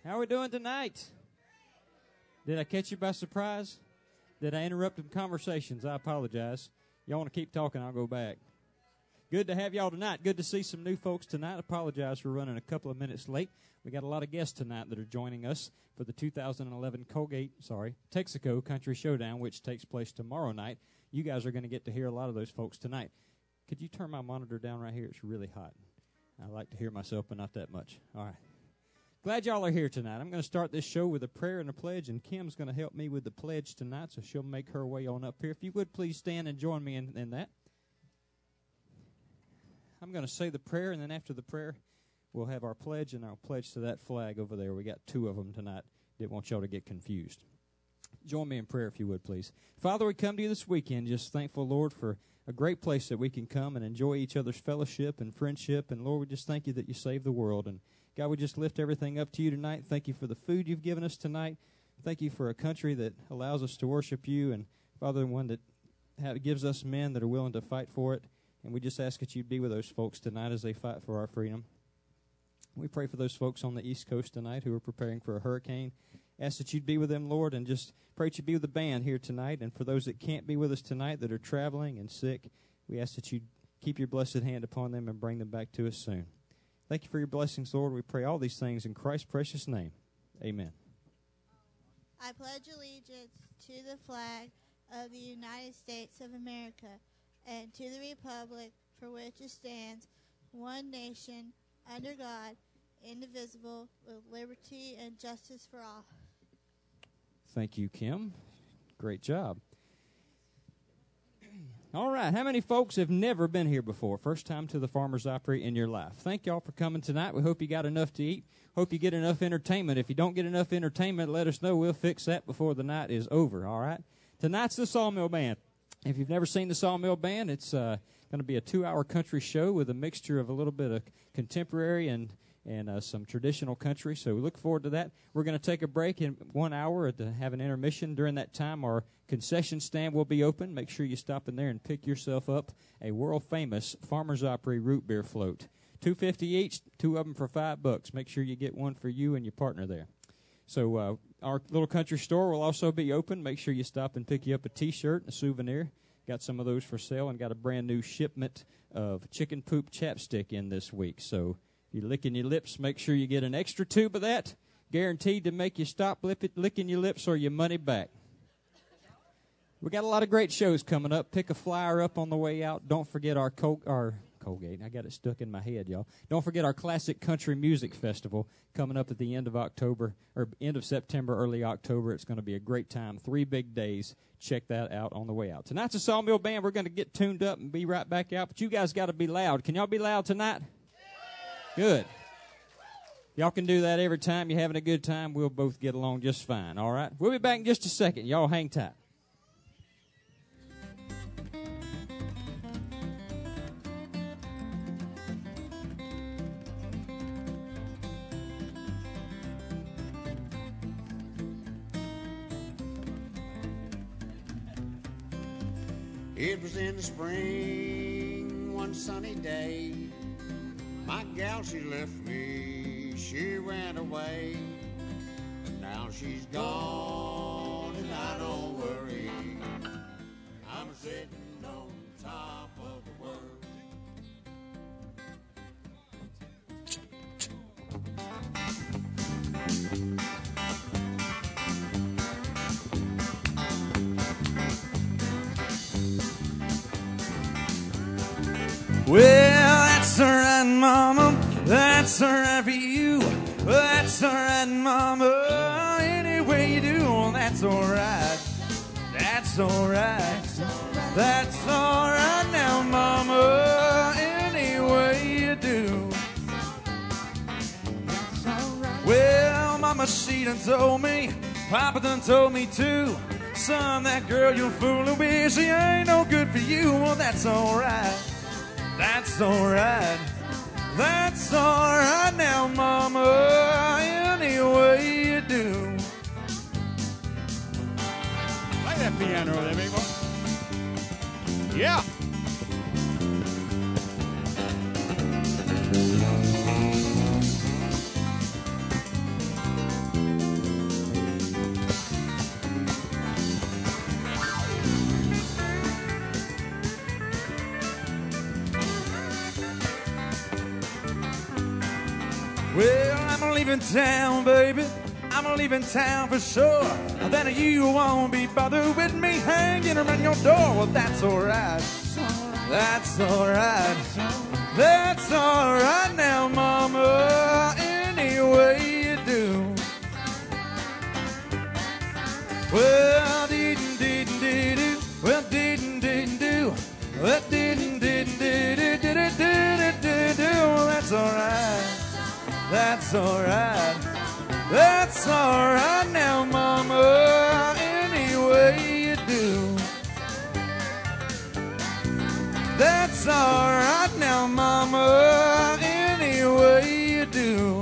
How are we doing tonight? Did I catch you by surprise? Did I interrupt some conversations? I apologize. Y'all want to keep talking, I'll go back. Good to have y'all tonight. Good to see some new folks tonight. I apologize for running a couple of minutes late. We got a lot of guests tonight that are joining us for the 2011 Texaco Country Showdown, which takes place tomorrow night. You guys are going to get to hear a lot of those folks tonight. Could you turn my monitor down right here? It's really hot. I like to hear myself, but not that much. All right. Glad y'all are here tonight. I'm going to start this show with a prayer and a pledge, and Kim's going to help me with the pledge tonight, so she'll make her way on up here. If you would, please stand and join me in that. I'm going to say the prayer, and then after the prayer, we'll have our pledge, and I'll pledge to that flag over there. We got two of them tonight. Didn't want y'all to get confused. Join me in prayer, if you would, please. Father, we come to you this weekend just thankful, Lord, for a great place that we can come and enjoy each other's fellowship and friendship. And, Lord, we just thank you that you saved the world. And, God, we just lift everything up to you tonight. Thank you for the food you've given us tonight. Thank you for a country that allows us to worship you. And, Father, one that gives us men that are willing to fight for it. And we just ask that you'd be with those folks tonight as they fight for our freedom. We pray for those folks on the East Coast tonight who are preparing for a hurricane. Ask that you'd be with them, Lord, and just pray that you'd be with the band here tonight. And for those that can't be with us tonight that are traveling and sick, we ask that you'd keep your blessed hand upon them and bring them back to us soon. Thank you for your blessings, Lord. We pray all these things in Christ's precious name. Amen. I pledge allegiance to the flag of the United States of America and to the republic for which it stands, one nation, under God, indivisible, with liberty and justice for all. Thank you, Kim. Great job. All right, how many folks have never been here before? First time to the Farmers Opry in your life. Thank y'all for coming tonight. We hope you got enough to eat. Hope you get enough entertainment. If you don't get enough entertainment, let us know. We'll fix that before the night is over, all right? Tonight's the Sawmill Band. If you've never seen the Sawmill Band, it's going to be a 2-hour country show with a mixture of a little bit of contemporary and some traditional country, so we look forward to that. We're going to take a break in 1 hour to have an intermission. During that time, our concession stand will be open. Make sure you stop in there and pick yourself up a world-famous Farmers Opry root beer float. $2.50 each, two of them for $5. Make sure you get one for you and your partner there. So our little country store will also be open. Make sure you stop and pick you up a T-shirt and a souvenir. Got some of those for sale and got a brand-new shipment of chicken poop chapstick in this week, so you're licking your lips, make sure you get an extra tube of that, guaranteed to make you stop licking your lips or your money back. We got a lot of great shows coming up. Pick a flyer up on the way out. Don't forget our Colgate. I got it stuck in my head, y'all. Don't forget our Classic Country Music Festival coming up at the end of October, or end of September, early October. It's going to be a great time. 3 big days. Check that out on the way out. Tonight's a Sawmill Band. We're going to get tuned up and be right back out, but you guys got to be loud. Can y'all be loud tonight? Good. Y'all can do that every time you're having a good time. We'll both get along just fine, all right? We'll be back in just a second. Y'all hang tight. It was in the spring, one sunny day. My gal, she left me, she went away. Now she's gone and I don't worry. I'm sitting on top of the world. Well, that's all right, Mama. That's all right for you. That's all right, Mama. Any way you do, that's all right. That's all right. That's all right now, Mama. Any way you do. Well, Mama, she done told me. Papa done told me too. Son, that girl you're fooling with, she ain't no good for you. Well, that's all right. That's all right. That's all right now, Mama, any way you do. Play that piano there, big boy. Yeah. leaving town, baby. I'm leaving town for sure. Then you won't be bothered with me hanging around your door. Well, that's alright. That's alright. That's alright now, mama. Any way you do. Well, didn't do. Well, didn't do. Well, didn't do. Well, that's alright. That's alright. That's alright now, mama. Any way you do. That's alright now, mama. Any way you do.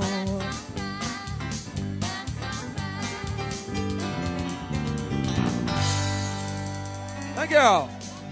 Thank y'all.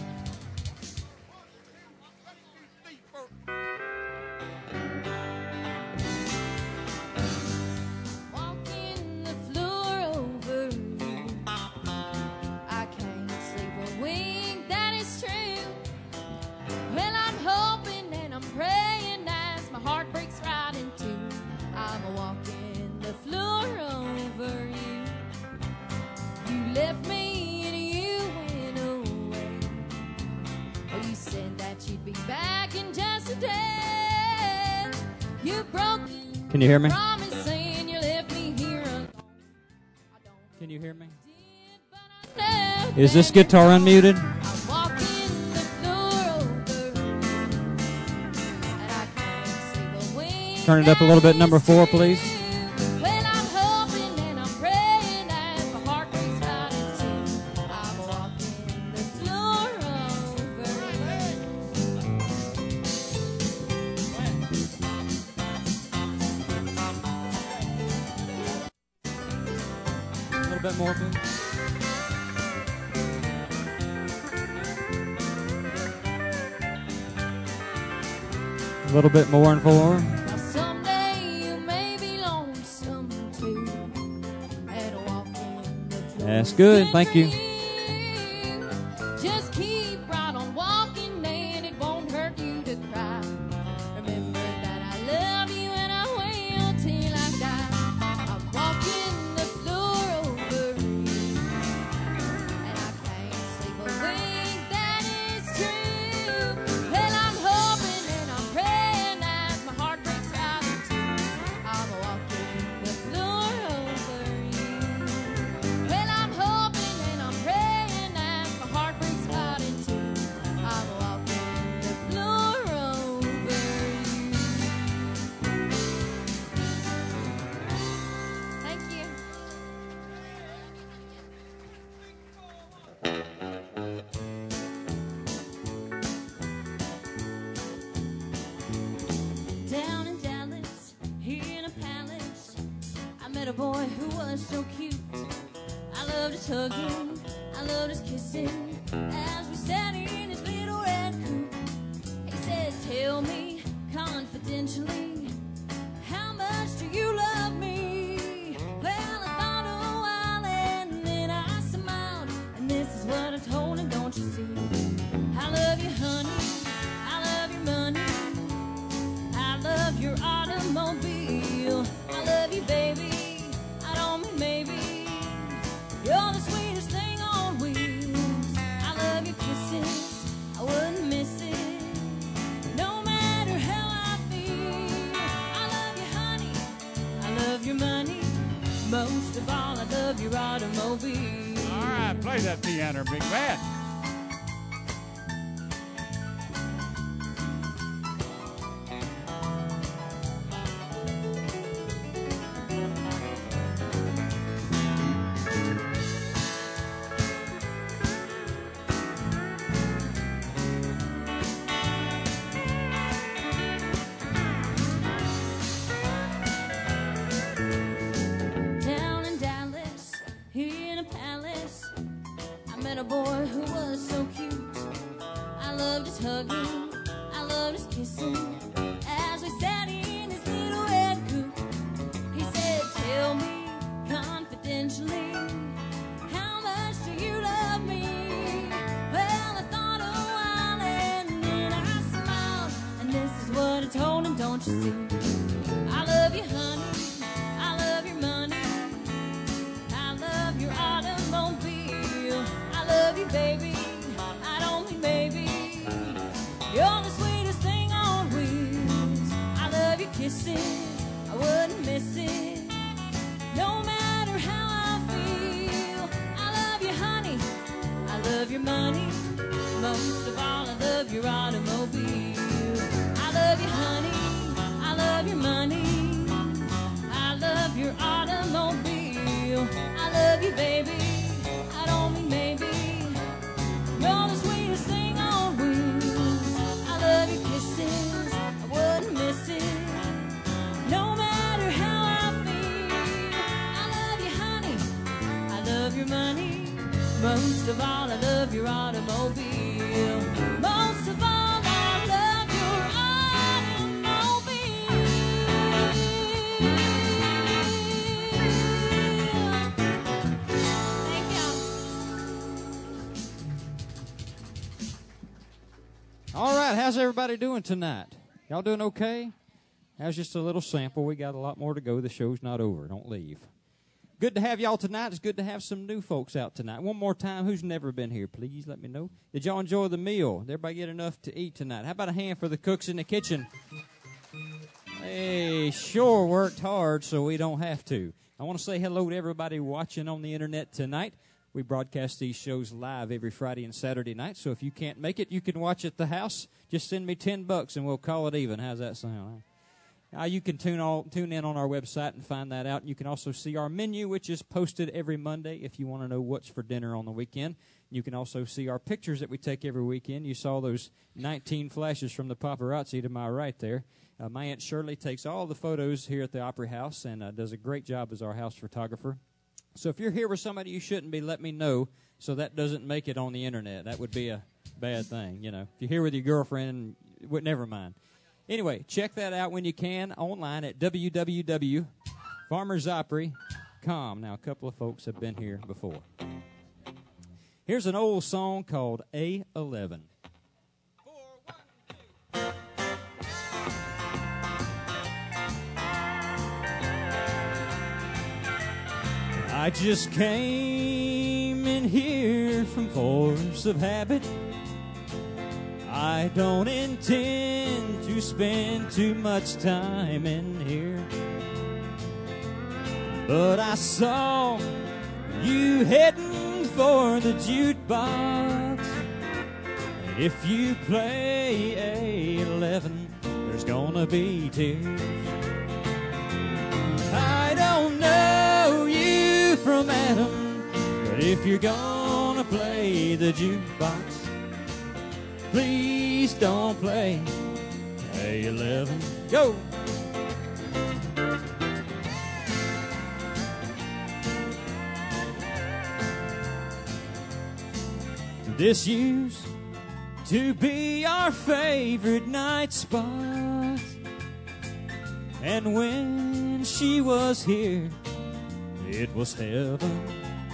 Walking the floor over you. I can't sleep a wink, that is true. Well, I'm hoping and I'm praying as my heart breaks right in two. I'm walking the floor over you. You left me and you went away. Oh, you said that you'd be back in just a day. You broke. Can you hear me? Promise saying you left me here alone. Can you hear me? I Is this guitar unmuted? I'm walking the floor over, and I can't sleep a wink. Turn it up a little bit, number 4, please. Well, I'm hoping and I'm praying as my heart breaks right in two. I'm walking the floor over. A little bit more, please. A little bit more and 4. Now someday you may be lonesome too, and walking the floor. That's good. Thank you. Just keep right on walking, and it won't hurt you to cry. Remember that I love you, and I will till I die. I'm walking the floor over you, and I can't sleep a wink, that is true. Well, I'm hoping and I'm praying as my heart breaks right in two. I'm walking the floor over you. Well, I'm hoping and I'm praying as my heart breaks right in two. I'm walking the floor over you. Thank you. Down in Dallas, here in a palace, I met a boy who was so cute. I loved his hugging, I loved his kissing, as we sat in his little red coupe. He said, tell me confidentially, how much do you love me? Well, I thought a while and then I smiled, and this is what I told him, don't you see? I love you, honey, I love your money, I love your automobile. I love you, baby, I don't mean maybe. You're the sweetest thing on wheels. I love your kisses, I wouldn't miss it, no matter how I feel. I love you, honey, I love your money, most of all, I love your automobile. All right, play that piano, big man. Down in Dallas, here in a palace, I met a boy who No matter how I feel, I love you, honey. I love your money. Most of all, I love your automobile. I love you, honey. I love your money. I love your automobile. I love you, baby. I don't mean maybe. You're the sweetest thing on wheels. I love your kisses. I wouldn't miss it. No matter how I feel. I love you, honey. I love your money. Most of all, I love your automobile. Most of all, I love your automobile. Thank y'all. All right, how's everybody doing tonight? Y'all doing okay? That was just a little sample. We got a lot more to go. The show's not over. Don't leave. Good to have y'all tonight. It's good to have some new folks out tonight. One more time, who's never been here, please let me know. Did y'all enjoy the meal? Did everybody get enough to eat tonight? How about a hand for the cooks in the kitchen? They sure worked hard so we don't have to. I want to say hello to everybody watching on the internet tonight. We broadcast these shows live every Friday and Saturday night, so if you can't make it, you can watch at the house. Just send me $10 and we'll call it even. How's that sound? You can tune in on our website and find that out. You can also see our menu, which is posted every Monday if you want to know what's for dinner on the weekend. You can also see our pictures that we take every weekend. You saw those 19 flashes from the paparazzi to my right there. My Aunt Shirley takes all the photos here at the Opry House and does a great job as our house photographer. So if you're here with somebody you shouldn't be, let me know so that doesn't make it on the internet. That would be a bad thing, you know. If you're here with your girlfriend, never mind. Anyway, check that out when you can online at www.farmersopry.com. Now, a couple of folks have been here before. Here's an old song called A11. I just came in here from force of habit. I don't intend to spend too much time in here, but I saw you heading for the jukebox. If you play A11, there's gonna be tears. I don't know you from Adam, but if you're gonna play the jukebox, please don't play A11. Go! This used to be our favorite night spot, and when she was here, it was heaven.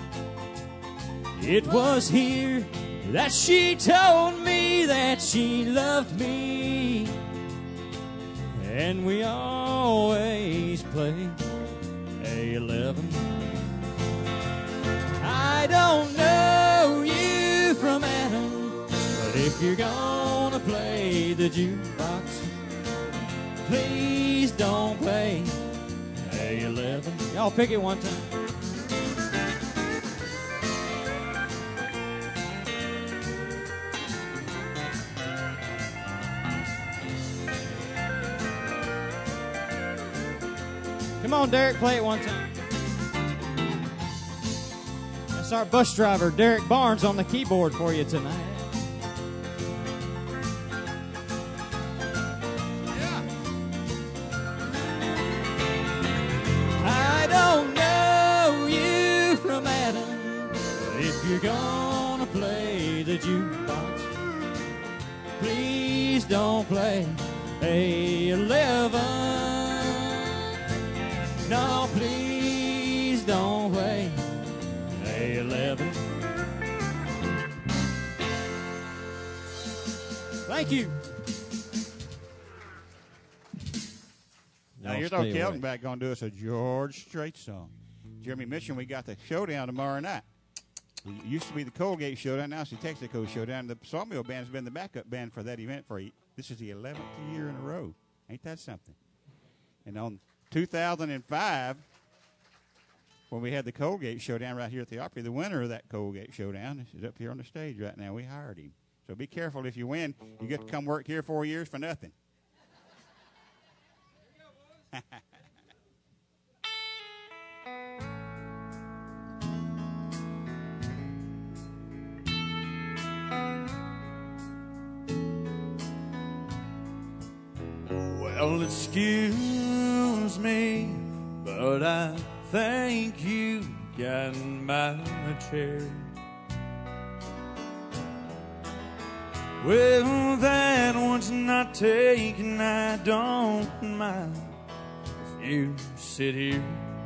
It was here that she told me that she loved me, and we always play A11. I don't know you from Adam, but if you're gonna play the jukebox, please don't play A11. Y'all pick it one time. Come on, Derek, play it one time. That's our bus driver, Derek Barnes, on the keyboard for you tonight. Yeah. I don't know you from Adam, but if you're gonna play the jukebox, please don't play A11. No, please don't play A11. Thank you. Now, here's Y'all our stay Kelton away. back going to do us a George Strait song. Jeremy Mission, we got the showdown tomorrow night. It used to be the Colgate Showdown. Now it's the Texaco Showdown. The Sawmill Band's been the backup band for that event this is the 11th year in a row. Ain't that something? And on 2005, when we had the Colgate Showdown right here at the Opry. The winner of that Colgate Showdown is up here on the stage right now. We hired him. So be careful if you win. You get to come work here 4 years for nothing. Well, excuse me, but I think you got my chair. Well, that one's not taken, I don't mind. If you sit here,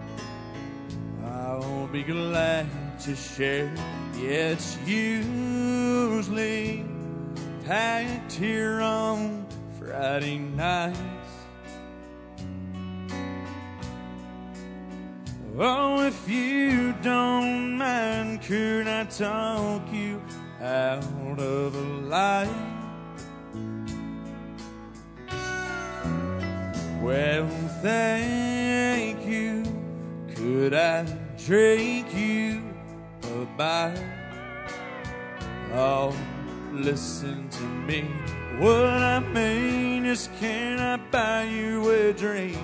I'll be glad to share. Yeah, it's usually packed here on Friday nights. Oh, if you don't mind, could I talk you out of a lie? Well, thank you. Could I drink you a bite? Oh, listen to me. What I mean is, can I buy you a drink?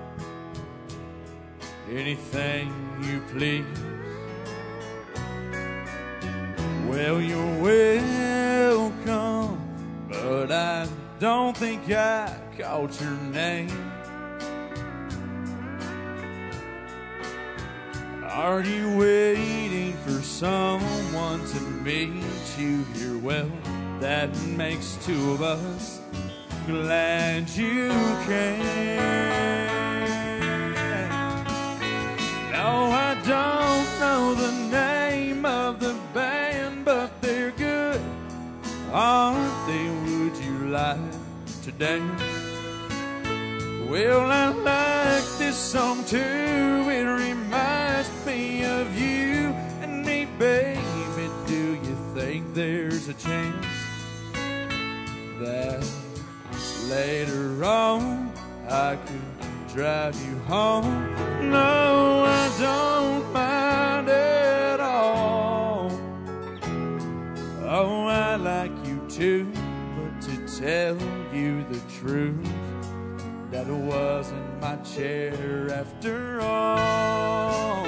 Anything you please. Well, you're welcome, but I don't think I caught your name. Are you waiting for someone to meet you here? Well, that makes two of us. Glad you came. No, I don't know the name of the band, but they're good, aren't they? Would you like to dance? Well, I like this song too. It reminds me of you and me, baby. Do you think there's a chance that later on I could drive you home? No, I don't mind at all. Oh, I like you too, but to tell you the truth, that wasn't my chair after all.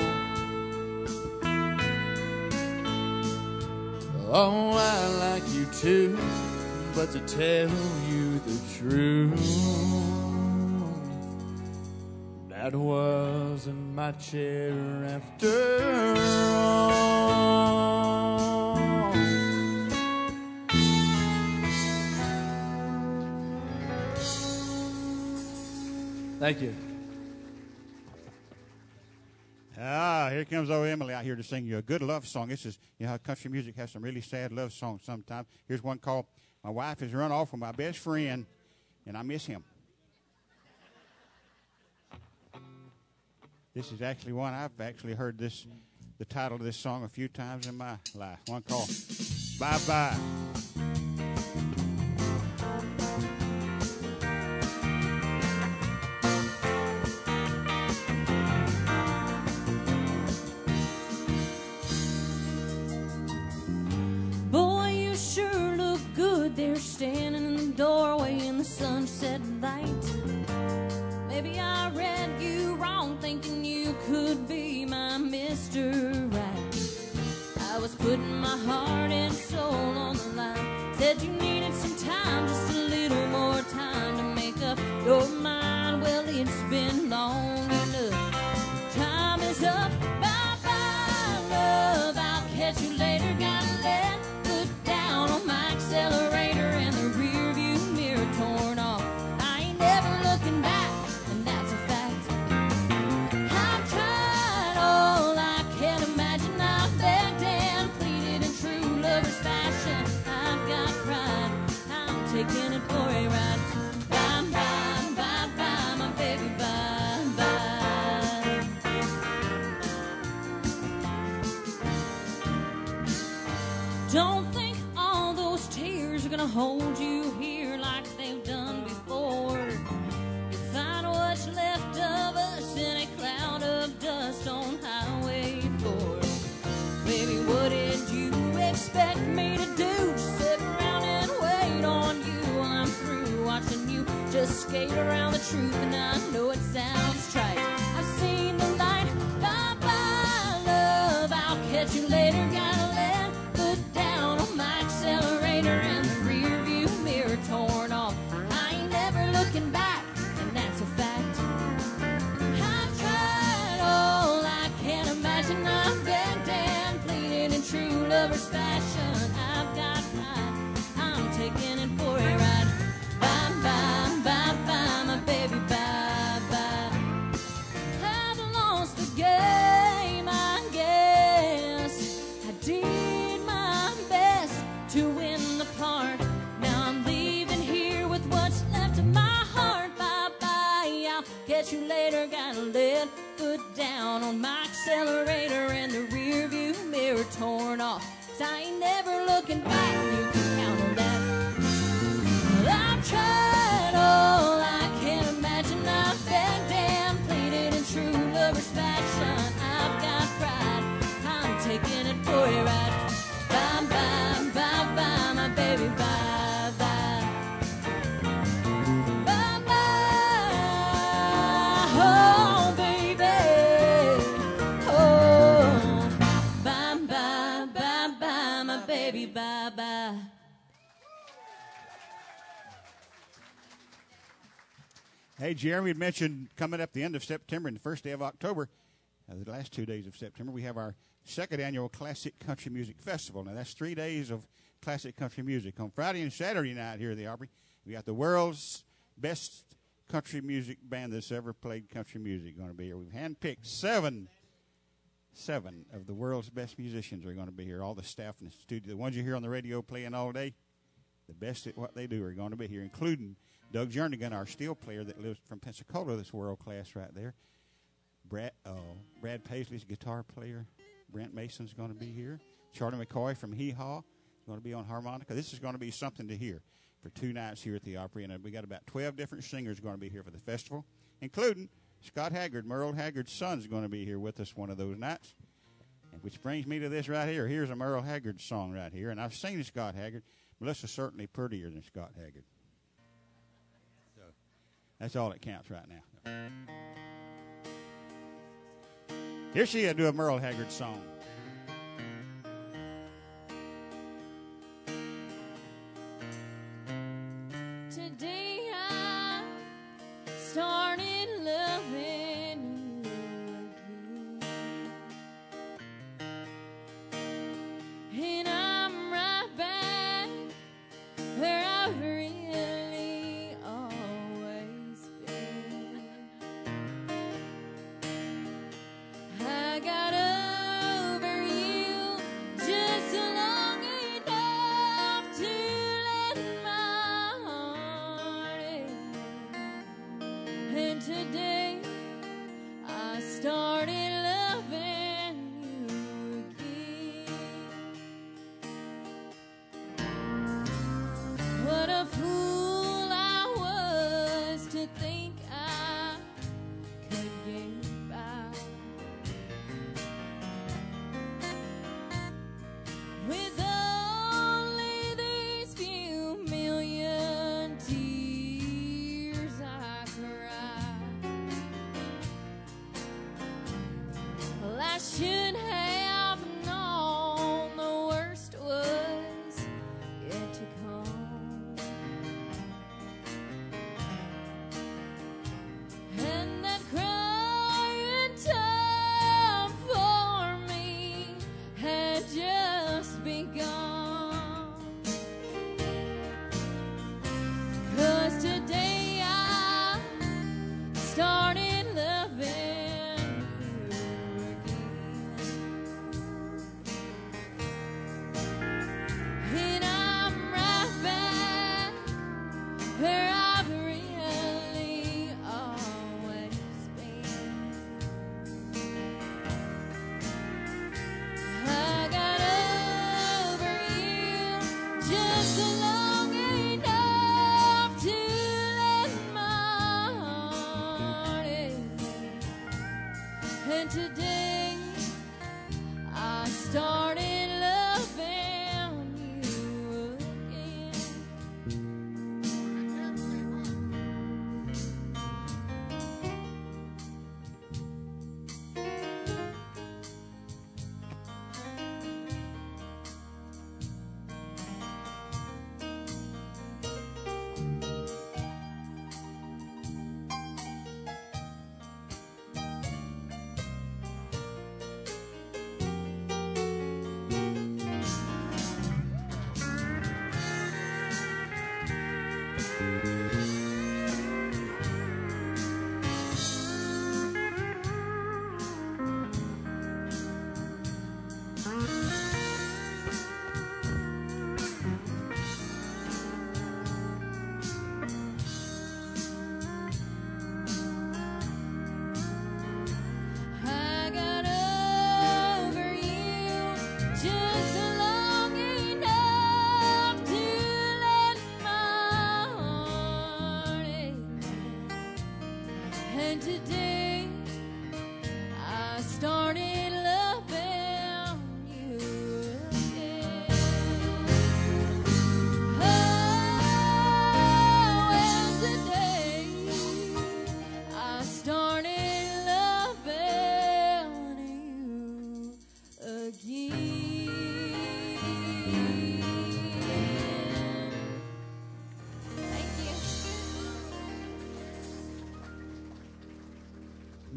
Oh, I like you too, but to tell you the truth, that wasn't my chair after all. Thank you. Here comes old Emily out here to sing you a good love song. This is, you know how country music has some really sad love songs sometimes. Here's one called My Wife Has Run Off With My Best Friend, and I Miss Him. This is actually one I've actually heard the title of this song a few times in my life. One called Bye Bye. Standing in the doorway in the sunset light. Maybe I read you wrong, thinking you could be my Mr. Right. I was putting my heart and soul on the line. Said you needed some time, just a little more time to make up your mind. Well, it's been long enough. Time is up. Bye-bye, love. I'll catch you later. Gotta let foot down on my accelerator. Torn off. I ain't never looking back, and that's a fact. I've tried all I can imagine. I've begged and pleaded in true lover's fashion. I've got pride. I'm taking it for a ride. Bye, bye, bye, bye, my baby, bye, bye. Don't think all those tears are gonna hold you here like they've done before. You find what's left of us in a cloud of dust on Highway down on my accelerator and the rear view mirror torn off. 'Cause I ain't never looking back, you can count on that. Well, I've tried all I can imagine. I've begged and pleaded in true lover's fashion. I've got pride, I'm taking it for a ride. Bye, bye, bye, bye, my baby, bye, bye. Bye, bye, oh, baby. Oh, bye, bye, bye, bye, my baby, bye, bye. Hey, Jeremy had mentioned coming up the end of September and the first day of October, the last 2 days of September, we have our second annual Classic Country Music Festival. Now, that's 3 days of classic country music. On Friday and Saturday night here at the Opry, we got the world's best country music band that's ever played country music going to be here. We've handpicked seven of the world's best musicians are going to be here. All the staff in the studio, the ones you hear on the radio playing all day, the best at what they do are going to be here, including Doug Jernigan, our steel player that lives from Pensacola, that's world-class right there. Brad Paisley's guitar player. Brent Mason's going to be here. Charlie McCoy from Hee Haw is going to be on harmonica. This is going to be something to hear for 2 nights here at the Opry. And we got about 12 different singers going to be here for the festival, including Scott Haggard. Merle Haggard's son's going to be here with us one of those nights. And which brings me to this right here. Here's a Merle Haggard song right here. And I've seen Scott Haggard. Melissa's certainly prettier than Scott Haggard. So that's all that counts right now. Here she is, do a Merle Haggard song. Today I started loving you again, and I'm right back where I've really always been. I got over you just long enough to let my heart in. And today I started loving you again. What a fool I was to think I could get by with only these few million tears I cried. Well, I should have known the worst was yet to come, and that crying time for me had just begun. 'Cause today I started loving you again, and I'm right back where I've really always been. I got over you just long enough to let my heart in. And today I started loving you again.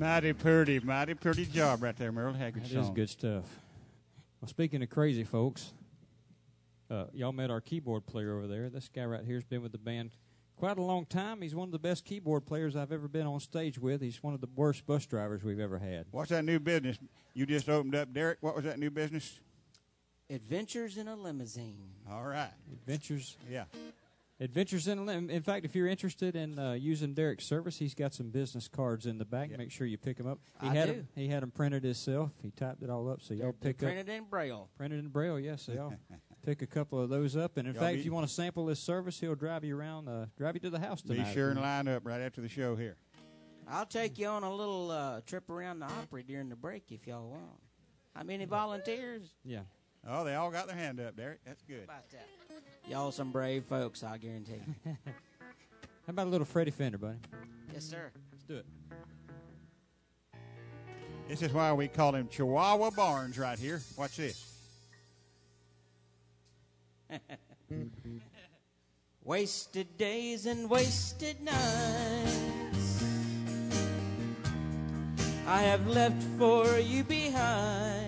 Mighty pretty job right there, Merle. Had a good That song. is good stuff. Well, speaking of crazy folks, y'all met our keyboard player over there. This guy right here has been with the band quite a long time. He's one of the best keyboard players I've ever been on stage with. He's one of the worst bus drivers we've ever had. What's that new business you just opened up, Derek? What was that new business? Adventures in a Limousine. All right. Adventures in a Limousine. In fact, if you're interested in using Derek's service, he's got some business cards in the back. Yep. Make sure you pick them up. I do. He had them printed himself. He typed it all up, so y'all pick up. Printed in Braille. Printed in Braille, yes. So y'all pick a couple of those up. And in fact, if you want to sample this service, he'll drive you around, drive you to the house tonight. Be sure and line up right after the show here. I'll take you on a little trip around the Opry during the break if y'all want. How many volunteers? Yeah. Oh, they all got their hand up, Derek. That's good. How about that? Y'all some brave folks, I guarantee. How about a little Freddie Fender, buddy? Yes, sir. Let's do it. This is why we call him Chihuahua Barnes right here. Watch this. Wasted days and wasted nights I have left for you behind.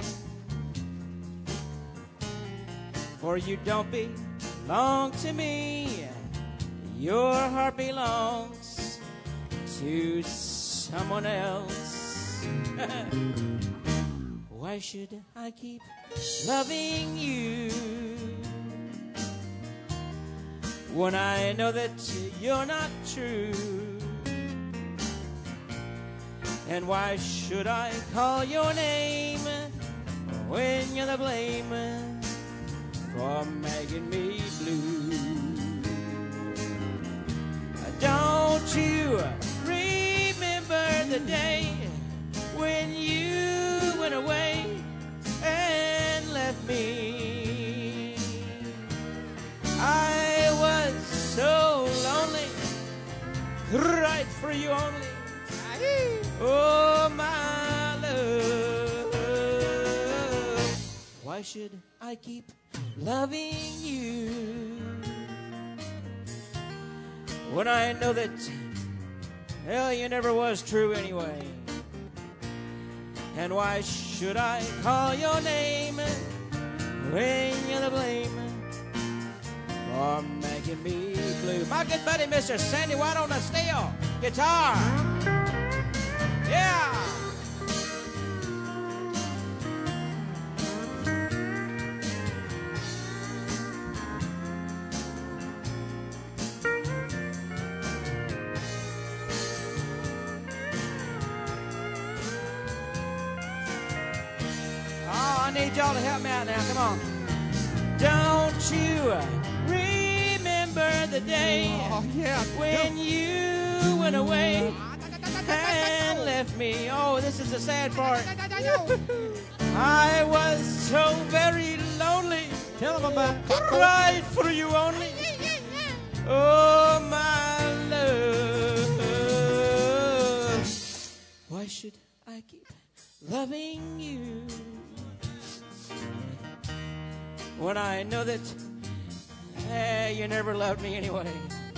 For you don't belong to me. Your heart belongs to someone else. Why should I keep loving you when I know that you're not true? And why should I call your name when you're the blame for making me blue? Don't you remember the day when you went away and left me? I was so lonely, right for you only. Oh, my love, why should I keep loving you when I know that, hell, you never was true anyway? And why should I call your name when you're the blame for making me blue? My good buddy, Mr. Sandy White on the steel guitar. Yeah! I need y'all to help me out now. Come on. Don't you remember the day when you went away and left me? Oh, this is the sad part. I was so very lonely. Tell them about it. Cried for you only. Oh, my love. Why should I keep loving you when I know that you never loved me anyway?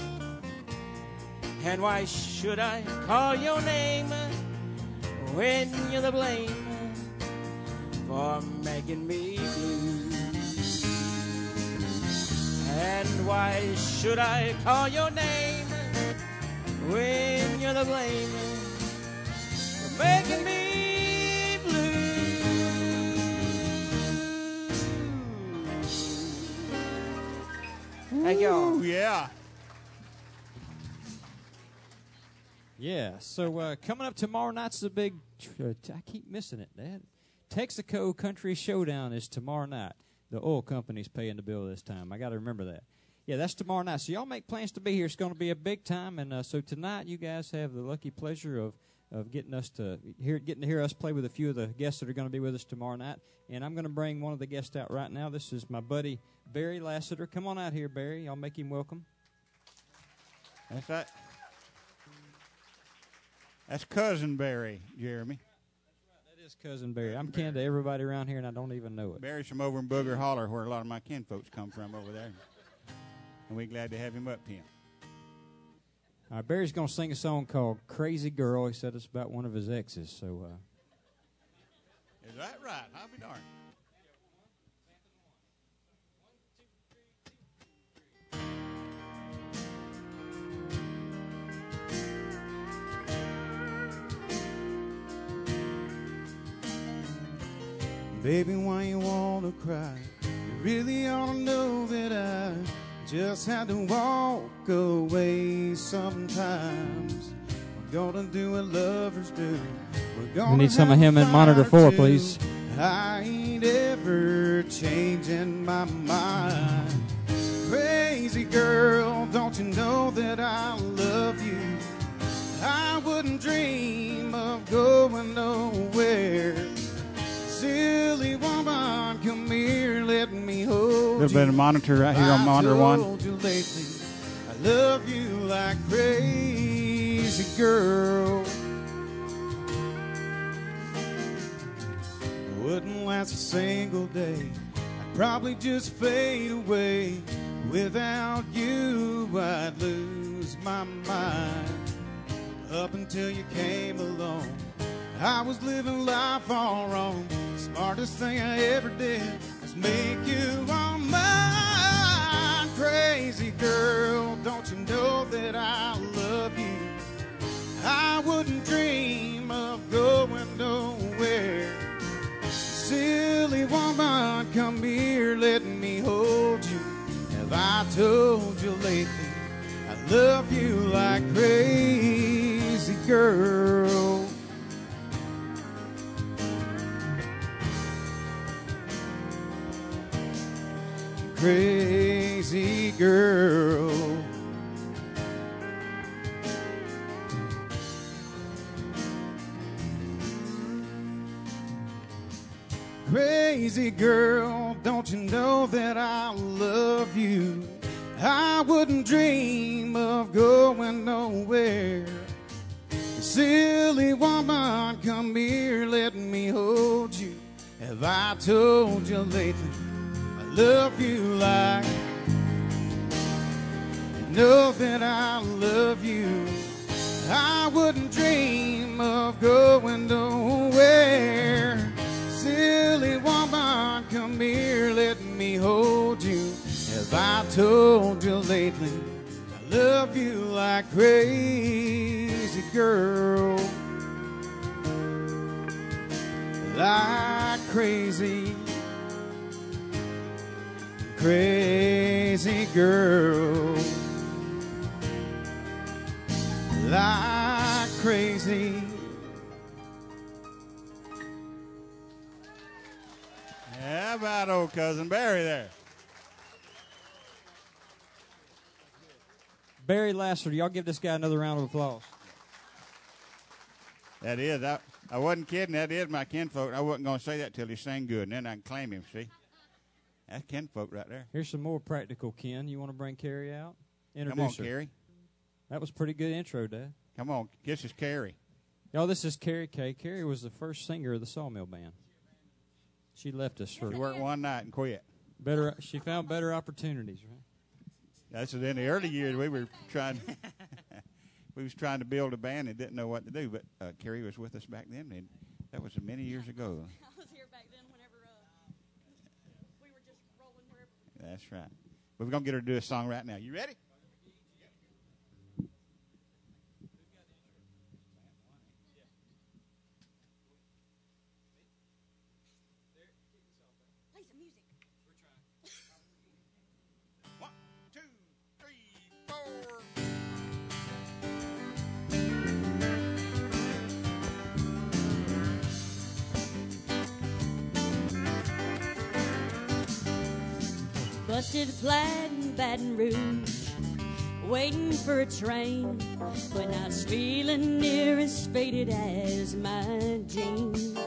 And why should I call your name when you're the blame for making me blue? And why should I call your name when you're the blame for making me blue? Thank y'all. Yeah. Yeah, so coming up tomorrow night's the big, I keep missing it, Dad. Texaco Country Showdown is tomorrow night. The oil company's paying the bill this time. I got to remember that. Yeah, that's tomorrow night. So y'all make plans to be here. It's going to be a big time. And so tonight you guys have the lucky pleasure of getting to hear us play with a few of the guests that are going to be with us tomorrow night. And I'm going to bring one of the guests out right now. This is my buddy Barry Lassiter. Come on out here, Barry. I'll make him welcome. That's right. That's Cousin Barry, Jeremy. That is Cousin Barry. I'm kin to everybody around here, and I don't even know it. Barry's from over in Booger Holler, where a lot of my kin folks come from over there. And we're glad to have him up here. Barry's going to sing a song called Crazy Girl. He said it's about one of his exes. So, Is that right? I'll be darned. Baby, why you wanna cry? You really ought to know that I just had to walk away sometimes. We're gonna do what lovers do. we need some of him in monitor 4, please. I ain't ever changing my mind. Crazy girl, don't you know that I love you? I wouldn't dream of going nowhere. Silly woman, come here, let me hold you. A little bit of monitor right here on monitor 1. I told you lately, I love you like crazy girl. Wouldn't last a single day. I'd probably just fade away. Without you, I'd lose my mind. Up until you came along, I was living life all wrong. Smartest thing I ever did was make you all mine. Crazy girl, don't you know that I love you? I wouldn't dream of going nowhere. Silly woman, come here, let me hold you. Have I told you lately I love you like crazy girl? Crazy girl. Crazy girl, don't you know that I love you? I wouldn't dream of going nowhere. Silly woman, come here, let me hold you. Have I told you lately I love you like, you know that I love you? I wouldn't dream of going nowhere. Silly woman, come here, let me hold you. Have I told you lately I love you like crazy girl? Like crazy, crazy girl. Like crazy. How about old Cousin Barry there? Barry Lasser, y'all give this guy another round of applause. That is. I wasn't kidding. That is my kinfolk. I wasn't going to say that till he sang good, and then I can claim him, see? That's kinfolk right there. Here's some more practical kin. You want to bring Carrie out? Come on, Introduce her. Carrie. That was a pretty good intro, Dad. Come on. This is Carrie. Y'all, this is Carrie Kay. Carrie was the first singer of the Sawmill Band. She left us for She worked one night and quit. better. She found better opportunities, right? That's in the early years we were trying. We was trying to build a band and didn't know what to do. But Carrie was with us back then, and that was many years ago. I was here back then whenever we were just rolling wherever. That's right. But we're gonna get her to do a song right now. You ready? Play some music. One, two, three, four. Busted a flat in Baton Rouge, waiting for a train, when I was feeling near as faded as my jeans.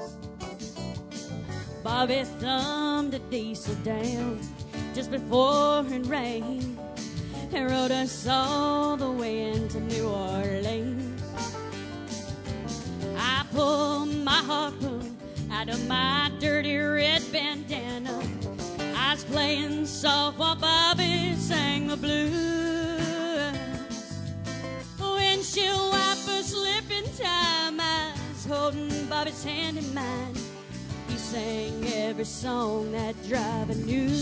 Bobby thumbed a diesel down just before it rained and rode us all the way into New Orleans. I pulled my harpoon out of my dirty red bandana. I was playing soft while Bobby sang the blues. Well, windshield wiper slip in time. I was holding Bobby's hand in mine. He sang every song that driver knew.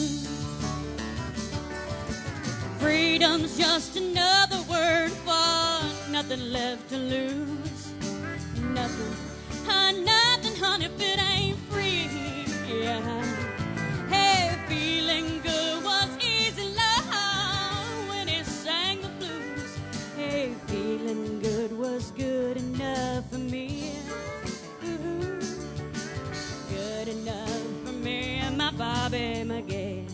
Freedom's just another word for nothing left to lose. Nothing, nothing, honey, if it ain't free. Yeah. Hey, feeling good was easy, love, when he sang the blues. Hey, feeling good was good enough for me. Ooh, good enough for me and my Bobby McGee.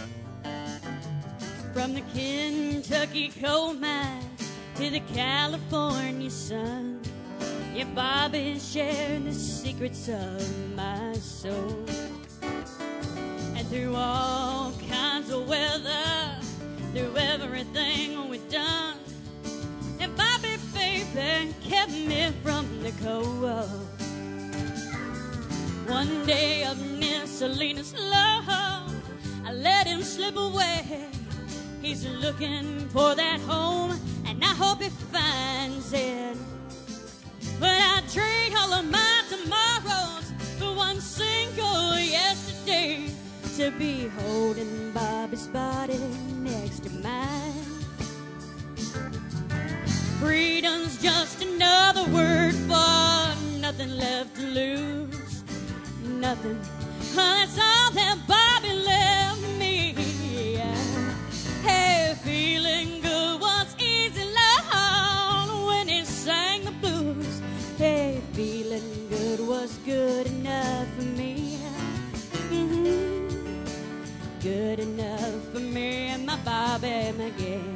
From the Kentucky coal mine to the California sun, yeah, Bobby shared the secrets of my soul. And through all kinds of weather, through everything we've done, and Bobby, baby, kept me from the cold. One day of Selena's love, I let him slip away. He's looking for that home, and I hope he finds it. But I trade all of my tomorrows for one single yesterday, to be holding Bobby's body next to mine. Freedom's just another word for nothing left to lose. Nothing, that's all that Bobby left me. Hey, feeling good was easy, Lord, when he sang the blues. Hey, feeling good was good enough for me. Good enough for me and my Bobby McGee.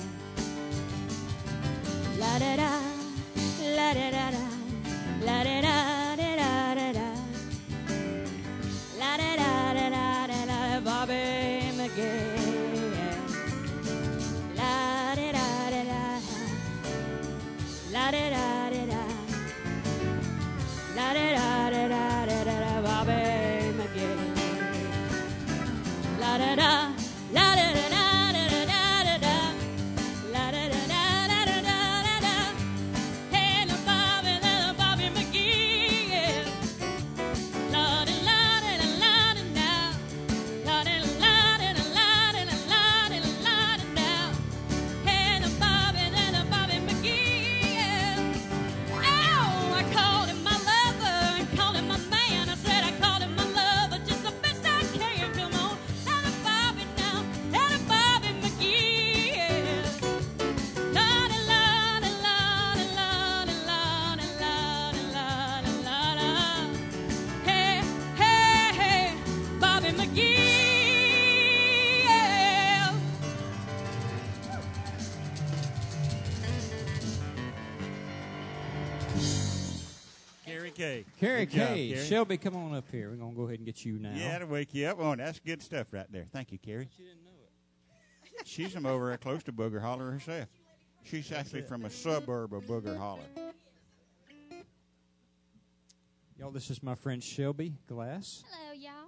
La da da, la da da da, la da da da da da, la da da da da da, Bobby McGee. La da da da da, la da da da da, la da da da da da, Bobby McGee. La da da, la da da da da da da da, la da da da da da da. Hey, little Bobby McGee, yeah. La da la da la da da, la da la da la da la da la da. Hey, little Bobby McGee, yeah. Oh, I called him my lover, I called him my man. I said I called him my lover, just the best I can. Come on. Carrie Good job, K. Carrie. Shelby, come on up here. We're going to go ahead and get you now. Yeah, to wake you up on. That's good stuff right there. Thank you, Carrie. She didn't know it. She's from over there close to Booger Holler herself. She's actually from a suburb of Booger Holler. Y'all, this is my friend Shelby Glass. Hello, y'all.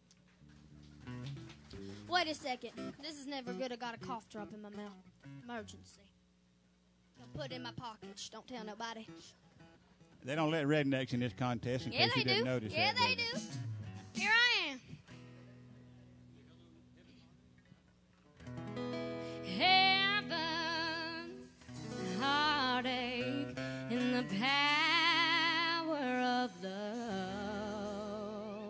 Wait a second. This is never good. I got a cough drop in my mouth. Emergency. I'll put it in my pocket. Shh, don't tell nobody. They don't let rednecks in this contest in case you didn't notice Yeah, that. they do. Here I am. Heaven, heartache, in the power of love.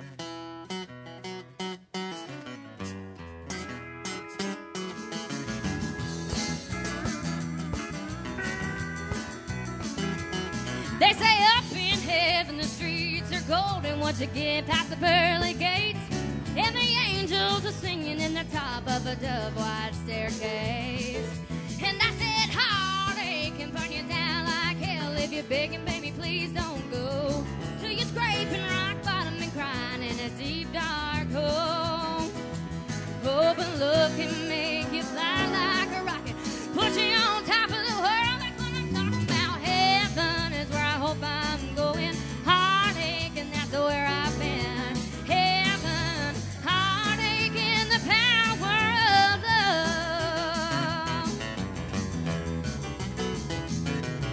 They say up in heaven the streets are gold, and once you get past the pearly gates, and the angels are singing in the top of a dove-white staircase. And I said heartache can burn you down like hell if you're begging, baby, please don't go. Till you're scraping rock bottom and crying in a deep dark hole. Open look can make you fly like a rocket, put you on top of the world. That's what I'm talking about. Heaven is where I hope I'm going. Heartache, and that's where I've been. Heaven, heartache, and the power of love.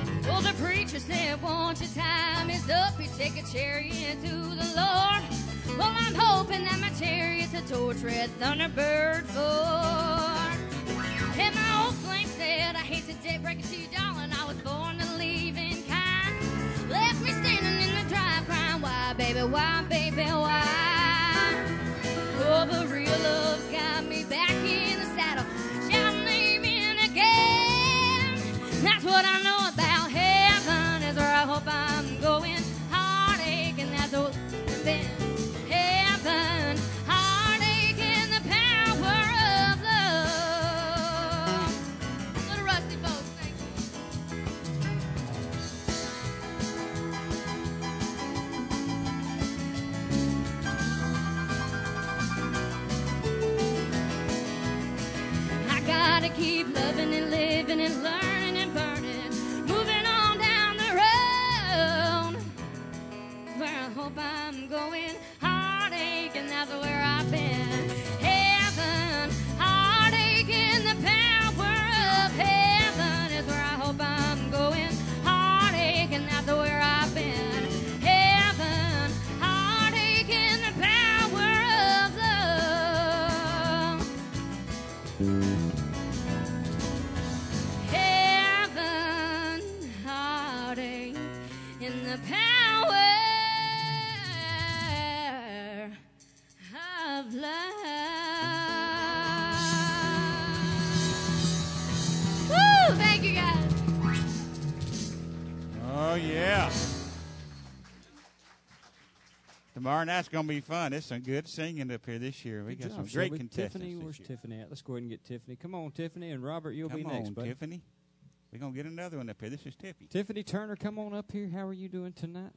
the torch red Thunderbird Ford. And my old flame said, I hate to break it to you, darling, I was born to leave in kind. Left me standing in the drive crying, why, baby, why, baby, why? Oh, but real love's got me back in the saddle, shouting amen again. That's what I know about heaven, is where I hope I'm going. Heartache, and that's what it's been. Heaven, heartache, and the power of love. Little rusty folks, thank you. I gotta keep loving and living and learning and burning, moving on down the road. Where I hope I'm going, heartache, and that's where I've been. Heaven, heartache, and the power of heaven is where I hope I'm going. Heartache, and that's where I've been. Heaven, heartache, and the power of love. Heaven, heartache, and the power of love. Woo! Thank you, guys. Oh, yeah. Tomorrow night's going to be fun. There's some good singing up here this year. We Good got job, some Shelby. great contestants Tiffany, this where's year. Tiffany at? Let's go ahead and get Tiffany. Come on, Tiffany, and Robert, you'll be Come next, on, buddy. Tiffany. We're going to get another one up here. This is Tiffany. Tiffany Turner, come on up here. How are you doing tonight?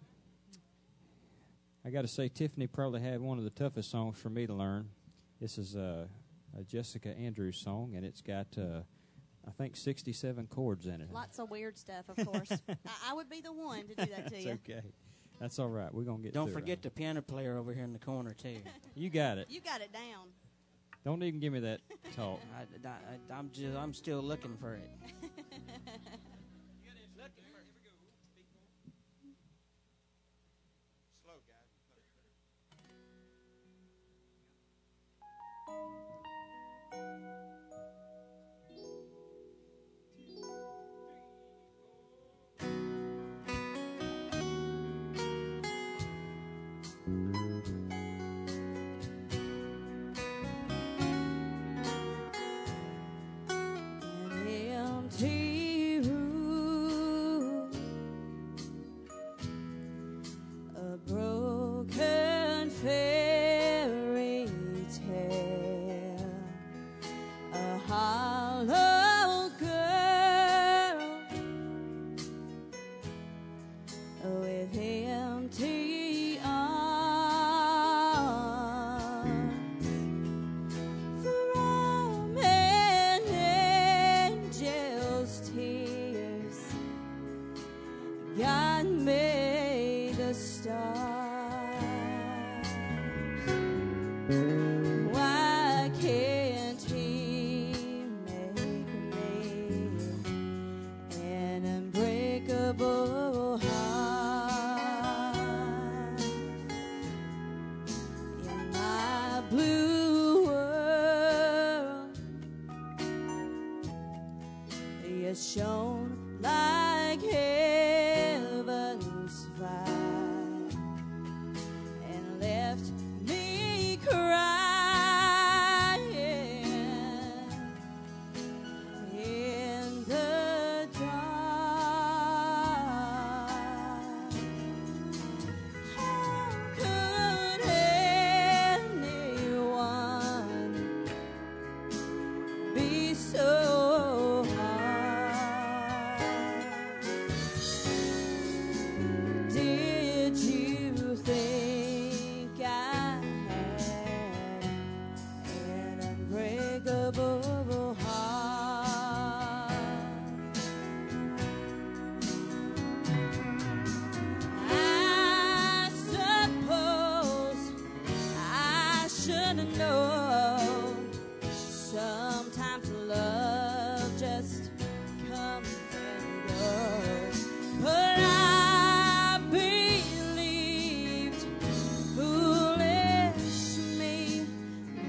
I got to say, Tiffany probably had one of the toughest songs for me to learn. This is a Jessica Andrews song, and it's got, I think, 67 chords in it. Lots of weird stuff, of course. I would be the one to do that to It's you. okay. That's all right. We're going to get Don't through forget it. the piano player over here in the corner, too. You got it. You got it down. Don't even give me that talk. I'm still looking for it. An empty room, a broken fairy tale, a hollow girl with empty arms. From an angel's tears, God made the stars. Why can't He make me an unbreakable heart? In my blue world, you shone like heaven's fire and left me crying in the dark. How could anyone be so hard? Did you think I had an unbreakable heart? I suppose I should have known. Sometimes love just comes and goes. But I believed, foolish me,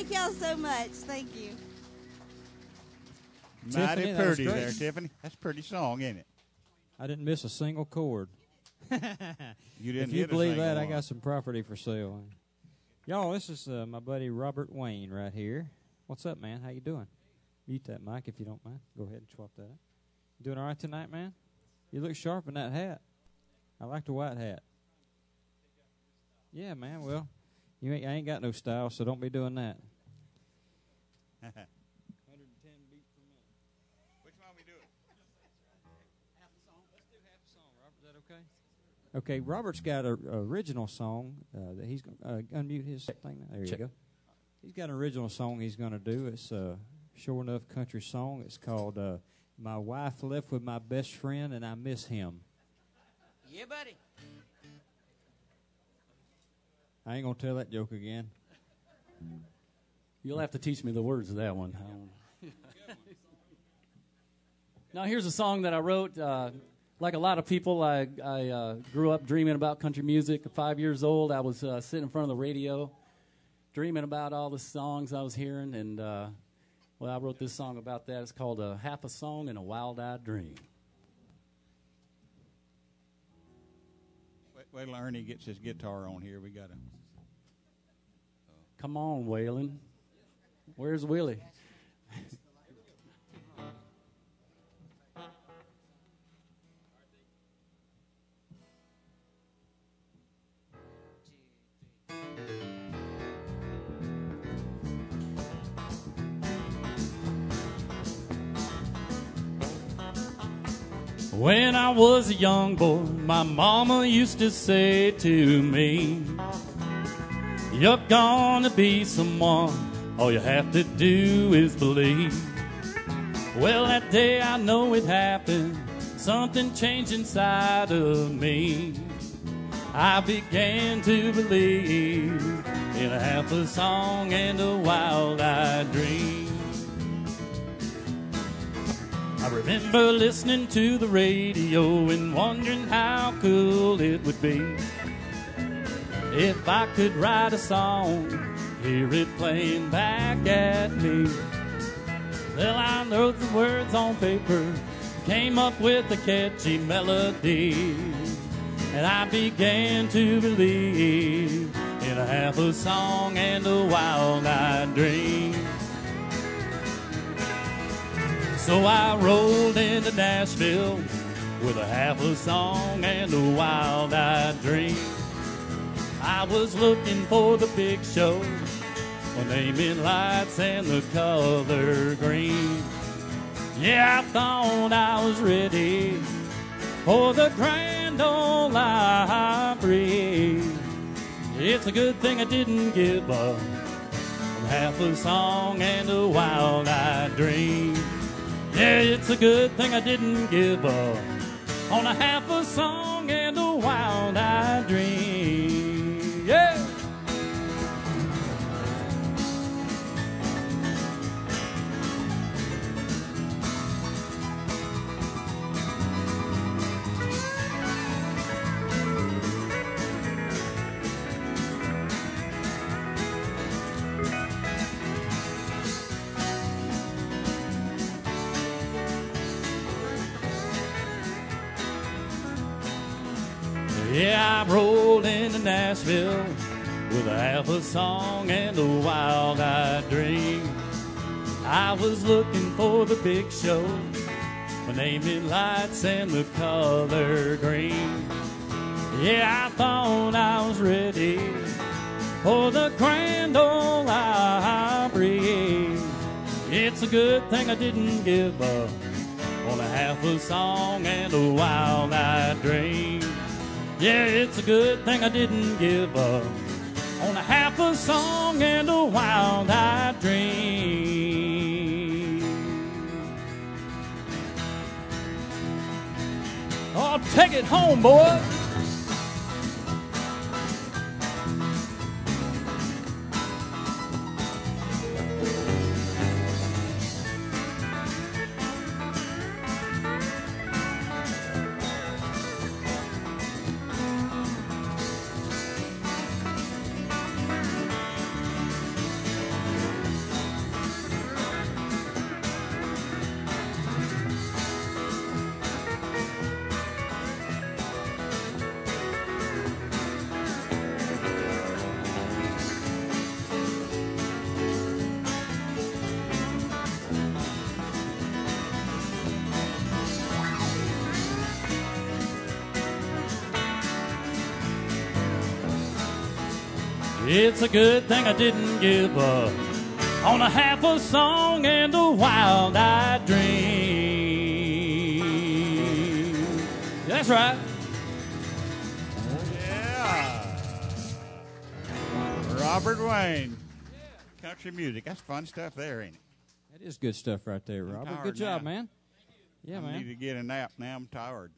Thank y'all so much. Thank you. Mighty Tiffany, that was pretty great. there, Tiffany. That's a pretty song, isn't it? I didn't miss a single chord. You didn't If you hit a believe single that, I one. got some property for sale. Y'all, this is my buddy Robert Wayne right here. What's up, man? How you doing? Mute that mic if you don't mind. Go ahead and swap that up. Doing all right tonight, man? You look sharp in that hat. I like the white hat. Yeah, man. Well, I ain't got no style, so don't be doing that. 110 beats per minute. Which one we doing? Half a song. Let's do half a song, Robert. Is that okay? Okay, Robert's got an original song that he's going to unmute his thing. There you go. He's got an original song he's going to do. It's a sure enough country song. It's called My Wife Left with My Best Friend and I Miss Him. Yeah, buddy. I ain't going to tell that joke again. You'll have to teach me the words of that one. Now, here's a song that I wrote. Like a lot of people, I grew up dreaming about country music. At 5 years old, I was sitting in front of the radio, dreaming about all the songs I was hearing. And, well, I wrote this song about that. It's called Half a Song and a Wild-Eyed Dream. Wait till Ernie gets his guitar on here. We got to. Come on, Waylon. Where's Willie? When I was a young boy, my mama used to say to me, you're gonna be someone, all you have to do is believe. Well, that day I know it happened, something changed inside of me. I began to believe in a half a song and a wild-eyed dream. I remember listening to the radio and wondering how cool it would be if I could write a song, hear it playing back at me. Well, I wrote the words on paper, came up with a catchy melody, and I began to believe in a half a song and a wild-eyed dream. So I rolled into Nashville with a half a song and a wild-eyed dream. I was looking for the big show, naming lights and the color green. Yeah, I thought I was ready for the Grand Ole Opry. It's a good thing I didn't give up on half a song and a wild-eyed dream. Yeah, it's a good thing I didn't give up on a half a song and a wild-eyed dream. Yeah. Yeah, I rolled into Nashville with a half a song and a wild-eyed dream. I was looking for the big show, my naming lights and the color green. Yeah, I thought I was ready for the Grand Ole Opry. It's a good thing I didn't give up on a half a song and a wild-eyed dream. Yeah, it's a good thing I didn't give up on a half a song and a wild-eyed dream. Oh, take it home, boy. It's a good thing I didn't give up on a half a song and a wild-eyed dream. That's right. Yeah. Robert Wayne. Country music. That's fun stuff there, ain't it? That is good stuff right there, Robert. tired Good job, now. man. Yeah, I man. need to get a nap now. I'm tired.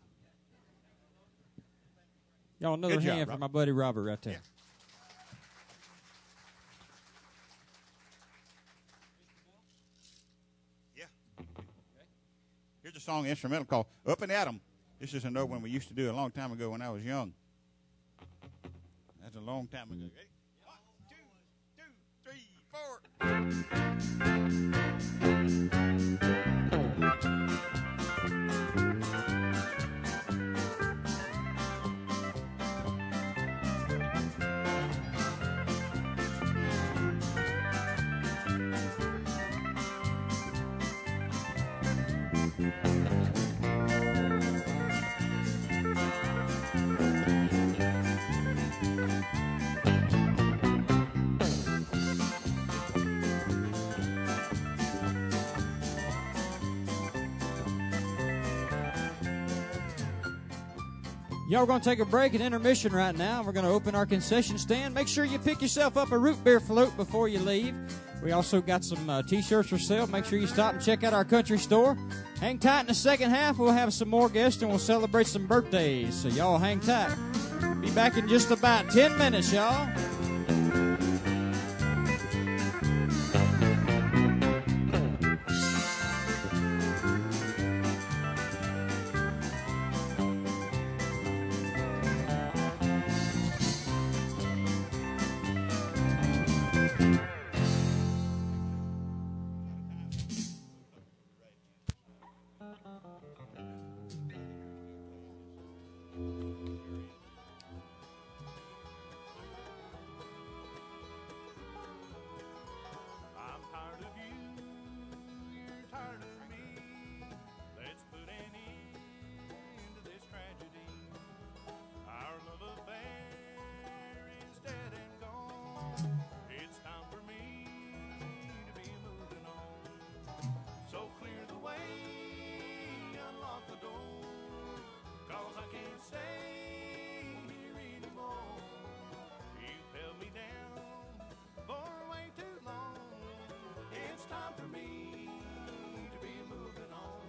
Y'all, another Good job, hand for Rob. my buddy Robert right there. Yeah. Here's a song instrumental called Up and At 'Em. This is an old one we used to do a long time ago when I was young. That's a long time ago. Ready? 1, 2, 3, 4. Y'all, we're going to take a break and intermission right now. We're going to open our concession stand. Make sure you pick yourself up a root beer float before you leave. We also got some T-shirts for sale. Make sure you stop and check out our country store. Hang tight in the second half. We'll have some more guests, and we'll celebrate some birthdays. So y'all hang tight. Be back in just about 10 minutes, y'all. I'm tired of you, you're tired of me. Let's put an end to this tragedy. Our love affair is dead and gone. It's time for me to be moving on. So clear the way, unlock the door, 'cause I can't stay here anymore. You've held me down for way too long. It's time for me to be moving on.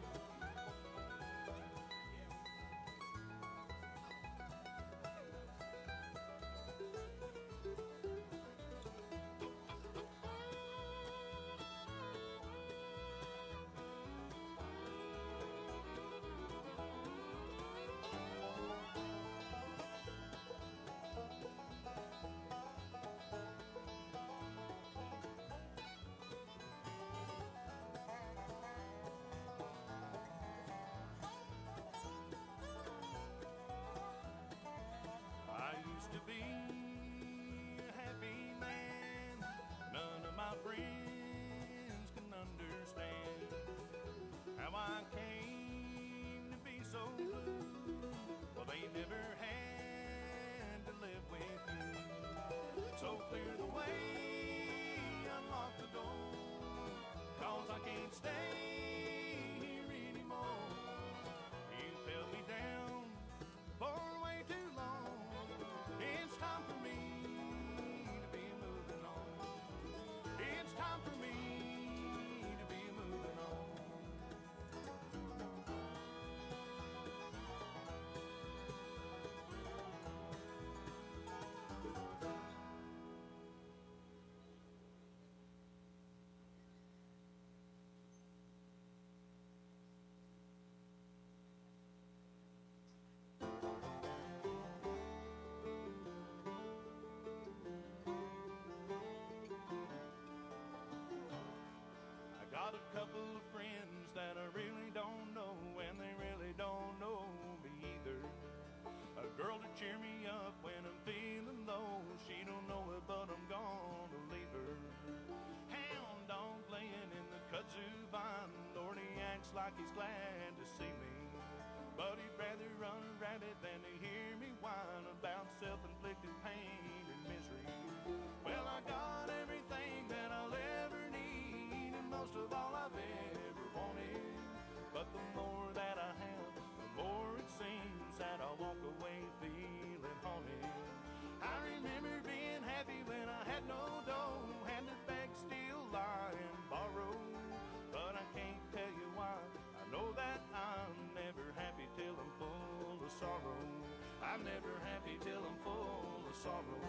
I used to be a happy man. None of my friends can understand how I came to be so blue. Well, they never had to live with you. So clear the way, unlock the door, 'cause I can't stay here anymore. You've held me down for way too long. It's time for me to be moving on. It's time for me to be moving on. I got a couple of friends that I really don't know, and they really don't know me either. A girl to cheer me up when I'm feeling low. She don't know it, but I'm gonna leave her. Hound dog playing in the kudzu vine. Lord, he acts like he's glad to see me, but he'd rather run a rabbit than to hear me whine about self-inflicted pain and misery. Well, I got everything that I'll ever need, and most of all I've ever wanted. But the more that I have, the more it seems that I walk away feeling haunted. I remember being happy when I had no dough, had the bag still lying borrowed. But I can't tell you why. I know that I'm never happy till I'm full of sorrow. I'm never happy till I'm full of sorrow.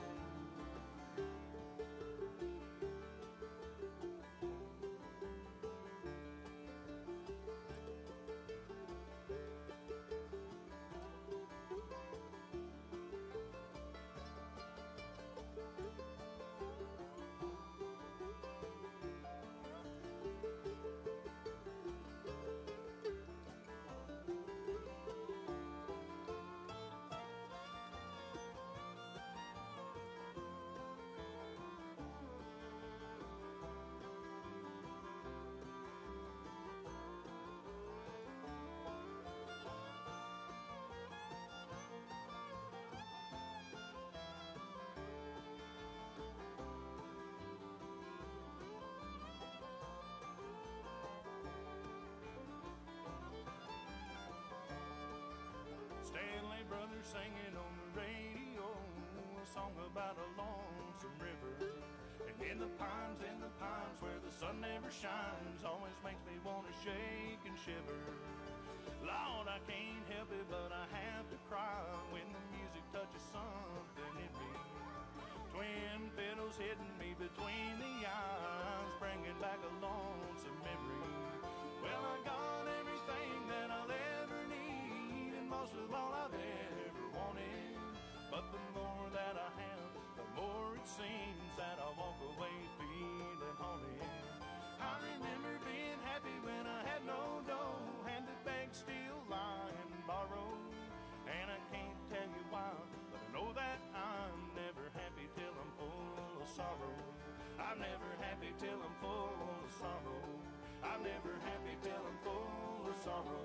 Stanley Brothers singing on the radio a song about a lonesome river. And in the pines where the sun never shines, always makes me want to shake and shiver. Lord, I can't help it, but I have to cry when the music touches something in me. Twin fiddles hitting me between the eyes, bringing back a lonesome memory. Well, I got everything that I'll ever need, and most of all I've ever wanted. But the more that I have, the more it seems that I walk away feeling haunted. I remember being happy when I had no dough, and the bag still lying borrowed. And I can't tell you why, but I know that I'm never happy till I'm full of sorrow. I'm never happy till I'm full of sorrow. I'm never happy till I'm full of sorrow.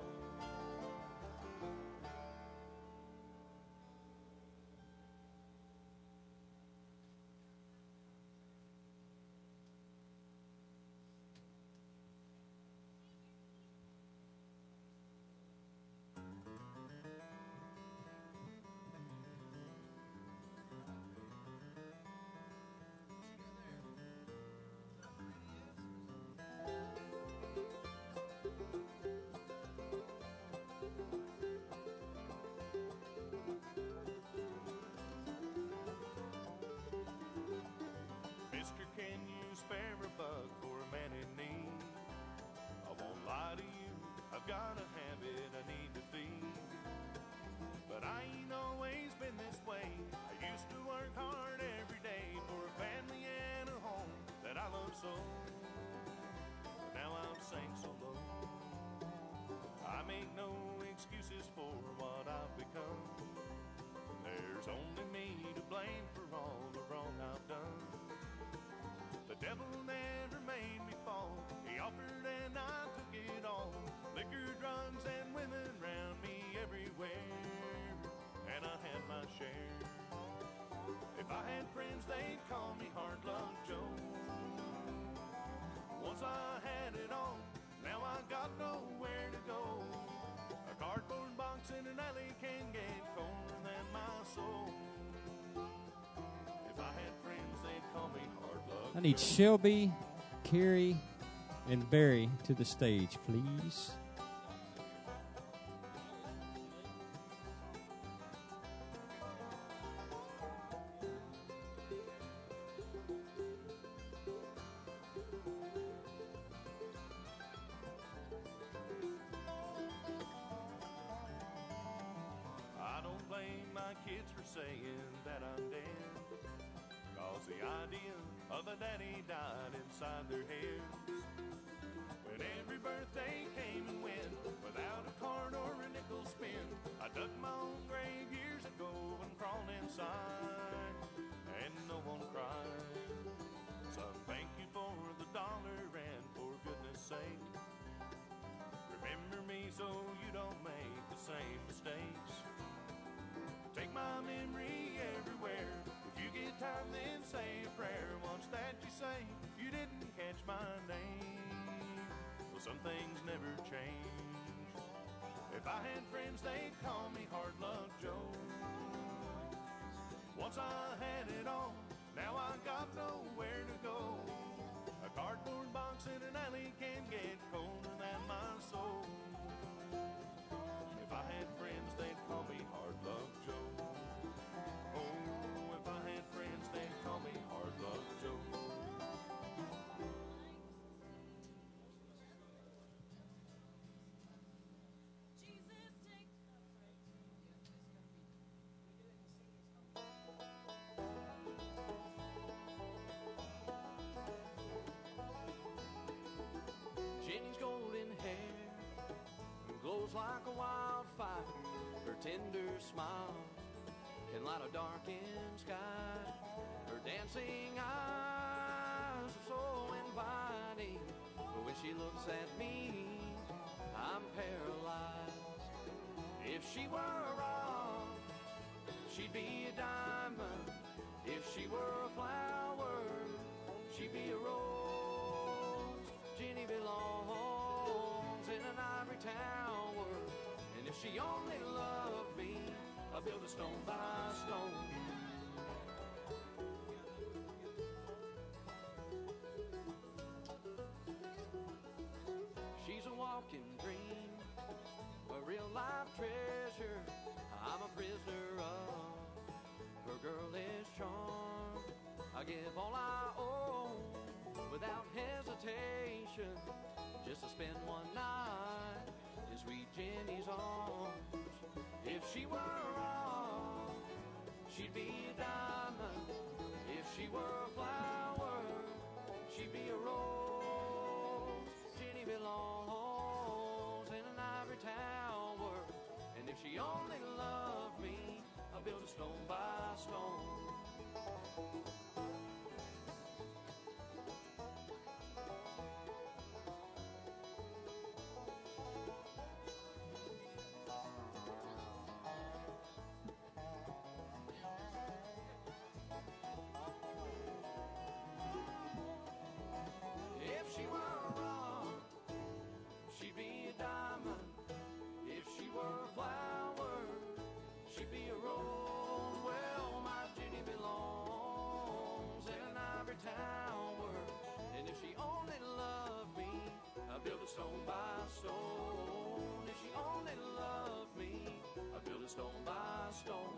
Mister, can you spare a buck for a man in need? I won't lie to you, I've got a habit I need to feed. But I ain't always been this way. I used to work hard every day for a family and a home that I love so. But now I'm sank so low. I make no excuses for what I've become. There's only me to blame for all the wrong I've done. The devil never made me fall. He offered and I took it all. Liquor, drugs, and women round me everywhere. And I had my share. If I had friends, they'd call me Hard Luck Joe. Once I had it all, now I got nowhere to go. A cardboard box in an alley can get colder than my soul. If I had friends, they'd call me Hard Luck. I need Shelby, Carrie, and Barry to the stage, please. I don't blame my kids for saying that I'm dead, 'cause the idea of a daddy died inside their heads. When every birthday came and went without a card or a nickel spent, I dug my own grave years ago and crawled inside, and no one cried. Son, thank you for the dollar, and for goodness sake, remember me so you don't make the same mistakes. Take my memory everywhere. If you get time, then say a prayer. Once that you say, you didn't catch my name. Well, some things never change. If I had friends, they'd call me Hard Luck Joe. Once I had it all, now I got nowhere to go. A cardboard box in an alley can get colder than my soul. If I had friends, they'd call me Hard Luck Joe. Oh, if I had friends, they'd call me Hard Luck Joe. Jenny's golden hair glows like a wildfire. Her tender smile can light a darkened sky. Her dancing eyes are so inviting, but when she looks at me, I'm paralyzed. If she were a rock, she'd be a diamond. If she were a flower, she'd be a rose. Jenny belongs in an ivory tower, and if she only loved me, I'd build a stone by stone. She's a walking dream, a real life treasure. I'm a prisoner of her girlish charm. I give all I own without hesitation, just to spend one night in sweet Jenny's arms. If she were a rock, she'd be a diamond. If she were a flower, she'd be a rose. Jenny belongs in an ivory tower, and if she only loved me, I'd build a stone by stone. If she were a rock, she'd be a diamond. If she were a flower, she'd be a rose. Well, my Jenny belongs in an ivory tower, and if she only loved me, I'd build a stone by stone. If she only loved me, I'd build a stone by stone.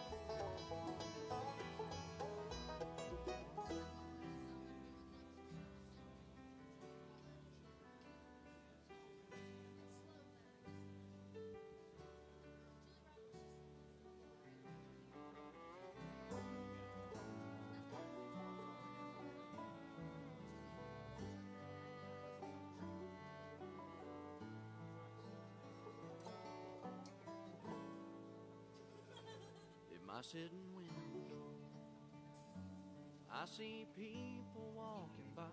In my sitting window, I see people walking by,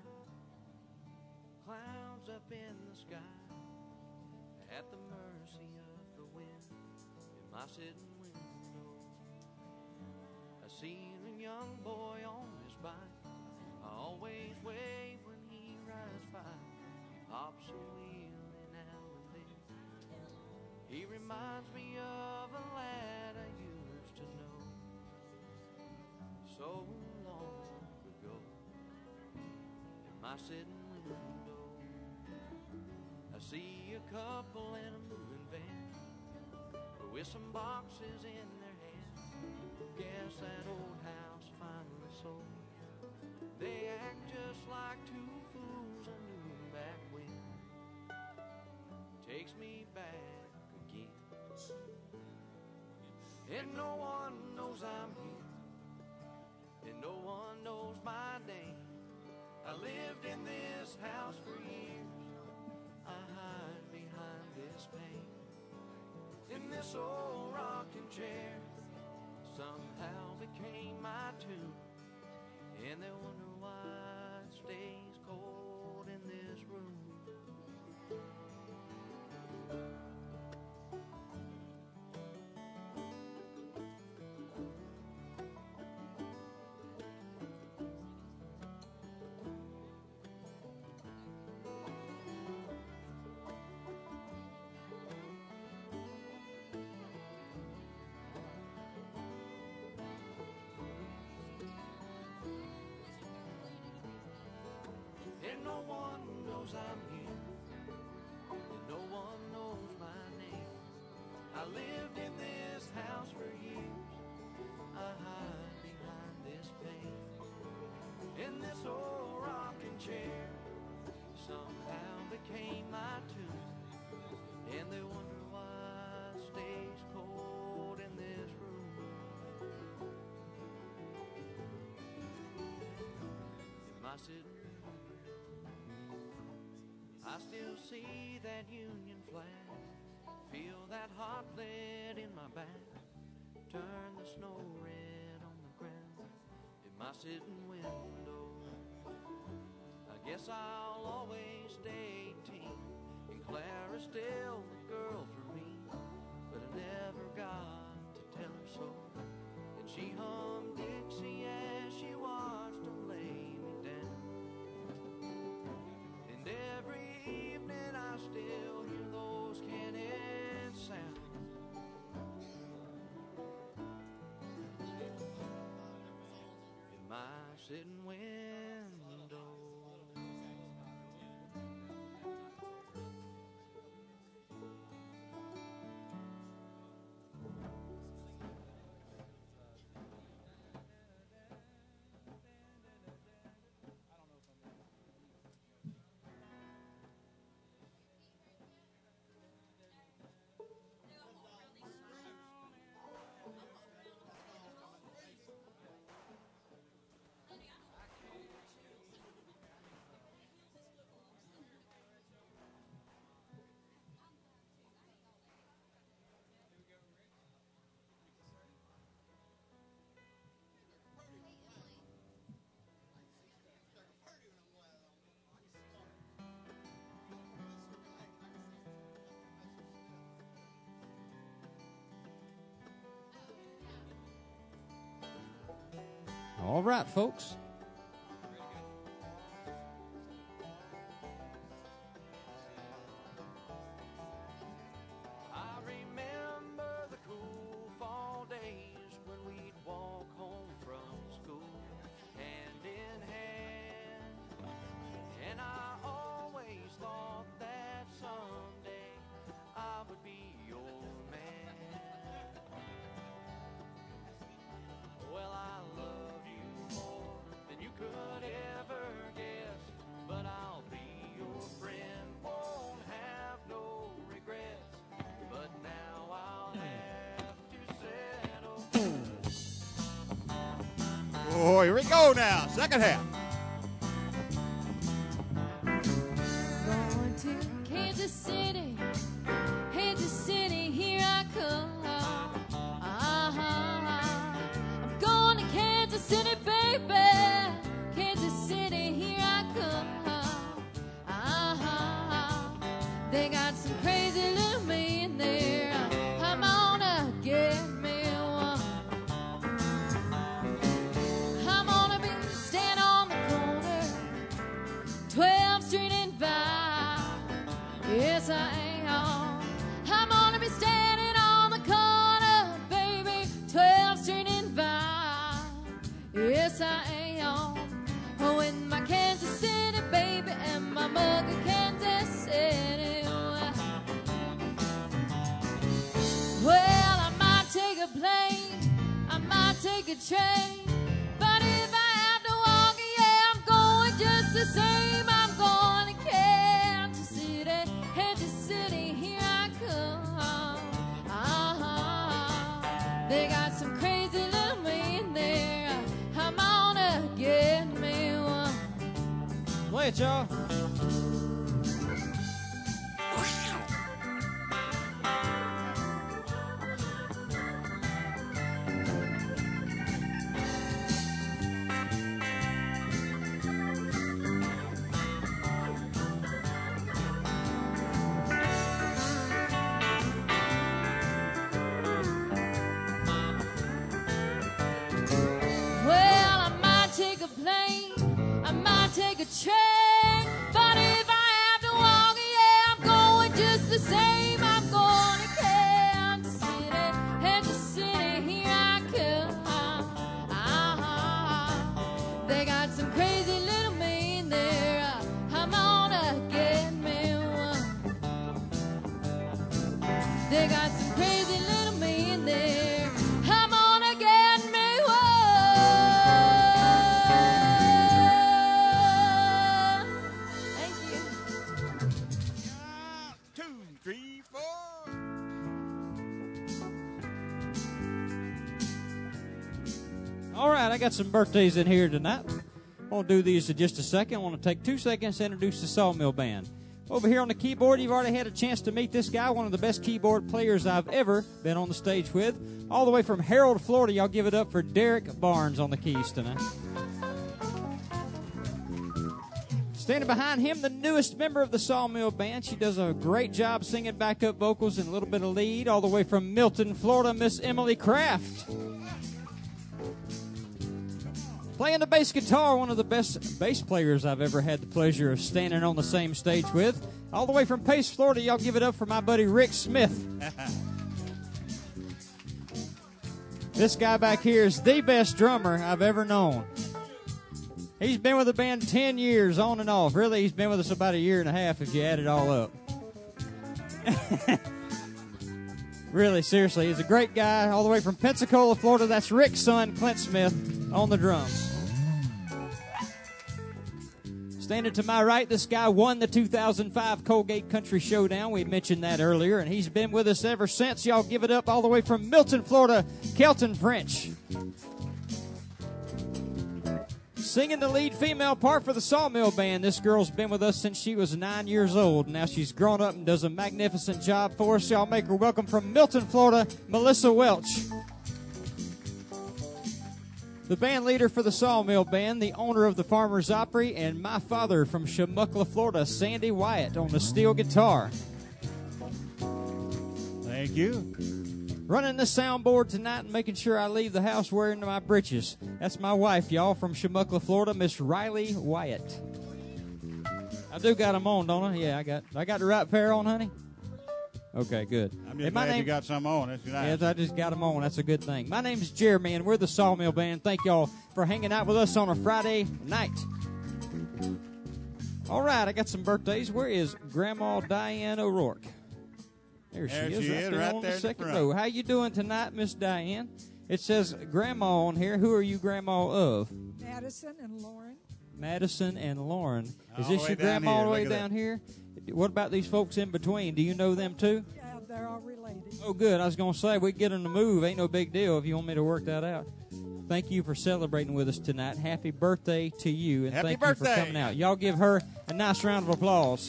clouds up in the sky, at the mercy of the wind. In my sitting window, I see a young boy on his bike. I always wave when he rides by. He pops a wheel in now and then. He reminds me of a lad I used to know so long ago. In my sitting window, I see a couple in a moving van with some boxes in their hands. Guess that old house finally sold. They act just like two fools I knew back when. Takes me back again. And no one knows I'm here, and no one knows my name. I lived in this house for years. I hide behind this pane. In this old rocking chair, somehow became my tune. And they wonder why it stays cold in this room. and no one knows I'm here, and no one knows my name. I lived in this house for years, I hide behind this pane, in this old rocking chair somehow became my tomb, and they wonder why it stays cold in this room. In my sitting room, I still see that Union flag, feel that hot lead in my back, turn the snow red on the ground in my sitting window. I guess I'll always stay 18, and Clara's still the girl for me, but I never got to tell her so. And she hummed Dixie as she watched them lay me down. And every evening I still hear those cannon sounds. In my sitting window. All right, folks. I remember the cool fall days when we'd walk home from school hand in hand, and I always thought that someday I would be your man. Well, I love you more than you could ever guess, but I'll be your friend, won't have no regrets, but now I'll have to settle. Oh, here we go now. Second half. Going to Kansas City, here I come. I'm going to Kansas City, baby. Kansas City, here I come. They got some crazy little man there. I'm gonna get me one. I'm gonna be standing on the corner, 12th Street and Vine. Yes, I am. I'm gonna be standing on the corner, baby, 12th Street and Vine. Yes, I am. Oh, in my Kansas City, baby, and my mug of Kansas City. Well, I might take a plane, I might take a train, but if I have to walk, yeah, I'm going just the same. I'm going to Kansas City, here I come. They got some crazy little man there. I'm gonna get me one. Play it, y'all. Well, I might take a plane, I might take a train, They got some crazy little men there. Come on again, me one. Thank you. 2, 3, 4. All right, I got some birthdays in here tonight. I'm going to do these in just a second. I want to take 2 seconds to introduce the Sawmill Band. Over here on the keyboard, you've already had a chance to meet this guy, one of the best keyboard players I've ever been on the stage with. All the way from Harold, Florida, y'all give it up for Derek Barnes on the keys tonight. Standing behind him, the newest member of the Sawmill Band. She does a great job singing backup vocals and a little bit of lead. All the way from Milton, Florida, Miss Emily Kraft. Playing the bass guitar, one of the best bass players I've ever had the pleasure of standing on the same stage with. All the way from Pace, Florida, y'all give it up for my buddy Rick Smith. This guy back here is the best drummer I've ever known. He's been with the band 10 years on and off. Really, he's been with us about a year and a half if you add it all up. Really, seriously, he's a great guy. All the way from Pensacola, Florida, that's Rick's son, Clint Smith, on the drums. Standing to my right, this guy won the 2005 Colgate Country Showdown. We mentioned that earlier, and he's been with us ever since. Y'all give it up all the way from Milton, Florida, Kelton French. Singing the lead female part for the Sawmill Band. This girl's been with us since she was 9 years old. Now she's grown up and does a magnificent job for us. Y'all make her welcome from Milton, Florida, Melissa Welch. The band leader for the Sawmill Band, the owner of the Farmers Opry, and my father from Shamuckla, Florida, Sandy Wyatt, on the steel guitar. Thank you. Running the soundboard tonight and making sure I leave the house wearing my britches. That's my wife, y'all, from Shamuckla, Florida, Miss Riley Wyatt. I do got them on, don't I? Yeah, I got the right pair on, honey? Okay, good. I'm just glad you got some on. That's nice. Yes, I just got them on. That's a good thing. My name's Jeremy, and we're the Sawmill Band. Thank y'all for hanging out with us on a Friday night. All right, I got some birthdays. Where is Grandma Diane O'Rourke? There she is, right there on the second row. How you doing tonight, Miss Diane? It says Grandma on here. Who are you Grandma of? Madison and Lauren. Madison and Lauren. Is All the this way your down grandma all here. the way Look at down that. here? What about these folks in between? Do you know them too? Yeah, they're all related. Oh, good. I was going to say, we get them to move. Ain't no big deal if you want me to work that out. Thank you for celebrating with us tonight. Happy birthday to you, and Happy thank birthday. you for coming out. Y'all give her a nice round of applause.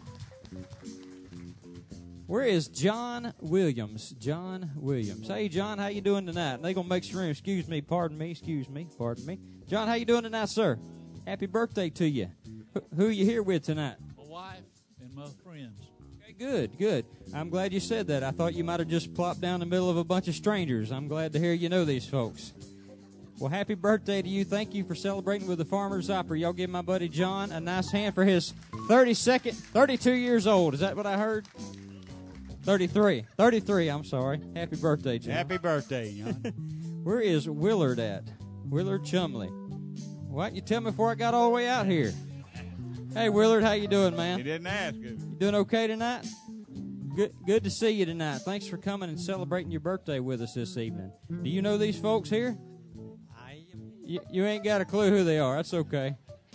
Where is John Williams? John Williams. Hey, John, how you doing tonight? They going to make some room. Excuse me. Pardon me. John, how you doing tonight, sir? Happy birthday to you. Who are you here with tonight? My wife and my friends. Okay, good. I'm glad you said that. I thought you might have just plopped down in the middle of a bunch of strangers. I'm glad to hear you know these folks. Well, happy birthday to you. Thank you for celebrating with the Farmers Opry. Y'all give my buddy John a nice hand for his 32 years old. Is that what I heard? 33, I'm sorry. Happy birthday, John. Happy birthday, John. Where is Willard at? Willard Chumley. Why didn't you tell me before I got all the way out here? Hey, Willard, how you doing, man? He didn't ask. You doing okay tonight? Good to see you tonight. Thanks for coming and celebrating your birthday with us this evening. Do you know these folks here? You ain't got a clue who they are. That's okay.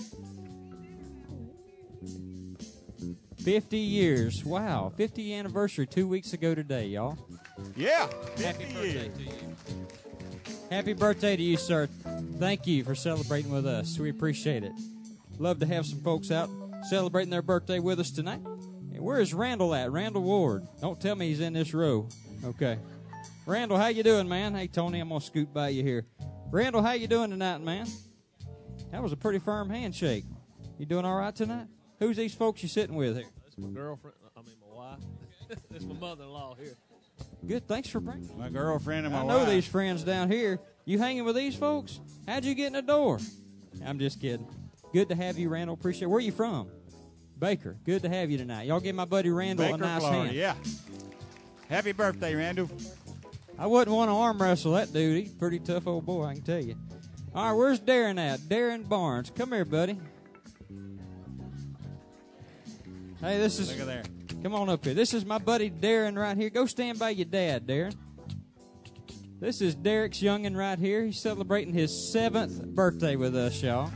50 years. Wow. 50th anniversary 2 weeks ago today, y'all. Yeah. Happy birthday to you. Happy birthday to you, sir. Thank you for celebrating with us. We appreciate it. Love to have some folks out celebrating their birthday with us tonight. And where is Randall at? Randall Ward. Don't tell me he's in this row. Okay. Randall, how you doing, man? Hey, Tony, I'm going to scoot by you here. Randall, how you doing tonight, man? That was a pretty firm handshake. You doing all right tonight? Who's these folks you sitting with here? That's my girlfriend. My wife. That's my mother-in-law here. Good. Thanks for bringing my girlfriend and my I wife. know these friends down here. You hanging with these folks? How'd you get in the door? I'm just kidding. Good to have you, Randall. Appreciate it. Where you from? Baker. Good to have you tonight. Y'all give my buddy Randall Baker, a nice Florida. hand. Yeah. Happy birthday, Randall. I wouldn't want to arm wrestle that dude. He's a pretty tough old boy, I can tell you. All right, where's Darren at? Darren Barnes. Come here, buddy. Hey, this is Look at there. Come on up here. This is my buddy Darren right here. Go stand by your dad, Darren. This is Derek's youngin' right here. He's celebrating his 7th birthday with us, y'all.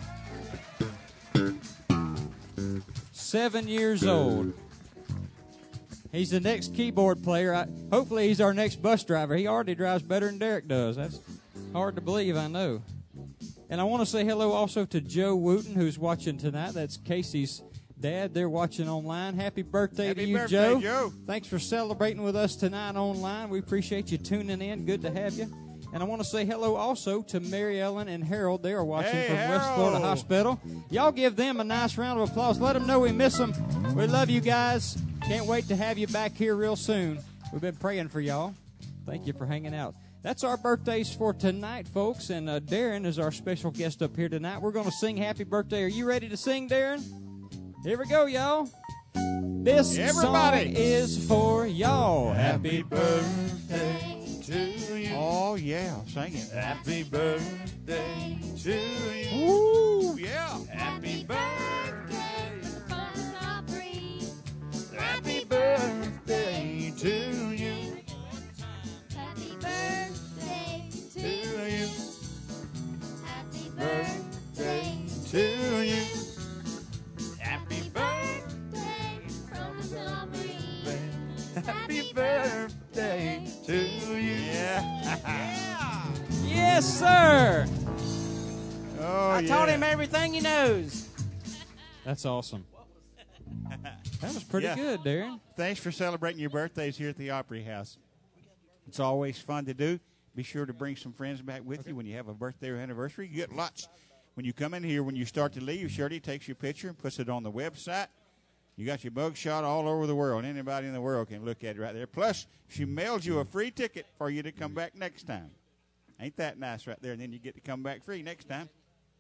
7 years old. He's the next keyboard player. Hopefully he's our next bus driver. He already drives better than Derek does. That's hard to believe, I know. And I want to say hello also to Joe Wooten, who's watching tonight. That's Casey's dad. They're watching online. Happy birthday to you, Joe. Thanks for celebrating with us tonight online. We appreciate you tuning in. Good to have you. And I want to say hello also to Mary Ellen and Harold. They are watching from West Florida Hospital. Y'all give them a nice round of applause. Let them know we miss them. We love you guys. Can't wait to have you back here real soon. We've been praying for y'all. Thank you for hanging out. That's our birthdays for tonight, folks. And Darren is our special guest up here tonight. We're going to sing happy birthday. Are you ready to sing, Darren? Here we go, y'all. This song is for y'all. Happy birthday to you. Oh, yeah. Sing it. Happy birthday to you. Ooh, yeah. Happy birthday. Opry. Happy birthday to you. Happy birthday To you. Happy Birthday to you. Happy birthday from Miss Opry. Happy birthday to you. Yeah. Yes, sir. Oh, I taught him everything he knows. That's awesome. That was pretty good, Darren. Thanks for celebrating your birthdays here at the Opry House. It's always fun to do. Be sure to bring some friends back with you when you have a birthday or anniversary. You get lots. When you come in here, when you start to leave, Shirley takes your picture and puts it on the website. You got your mug shot all over the world. Anybody in the world can look at it right there. Plus, she mails you a free ticket for you to come back next time. Ain't that nice right there? And then you get to come back free next time.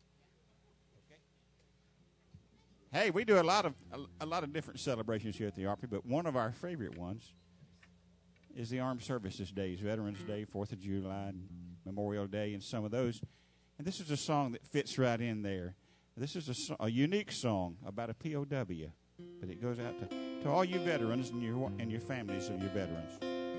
Hey, we do a lot of different celebrations here at the Opry, but one of our favorite ones is the Armed Services Days, Veterans Day, 4th of July, and Memorial Day, and some of those. And this is a song that fits right in there. This is a unique song about a POW, but it goes out to all you veterans and your families of your veterans.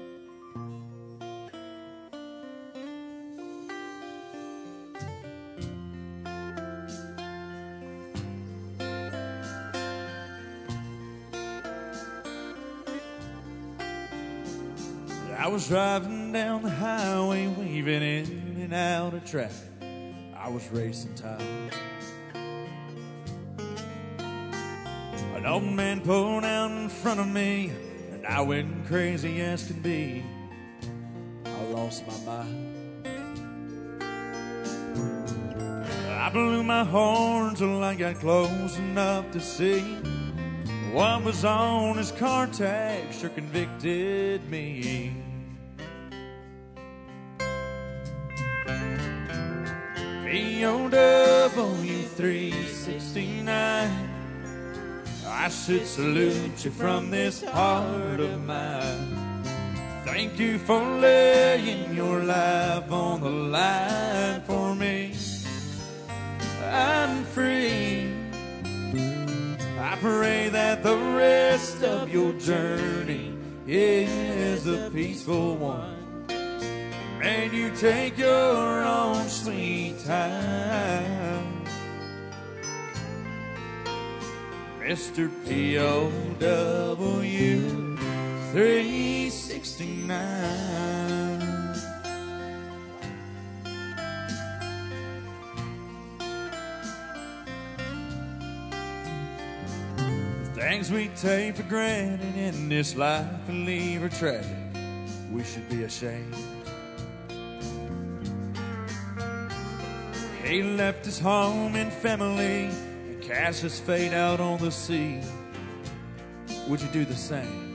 I was driving down the highway, weaving in and out of traffic. I was racing time. An old man pulled out in front of me, and I went crazy as can be. I lost my mind. I blew my horn till I got close enough to see what was on his car tag. Sure convicted me. POW 369, I should salute you from this heart of mine. Thank you for laying your life on the line for me. I'm free. I pray that the rest of your journey is a peaceful one. And you take your own sweet time, Mr. POW 369. Things we take for granted in this life and leave are tragic. We should be ashamed. He left his home and family and cast his fate out on the sea. Would you do the same?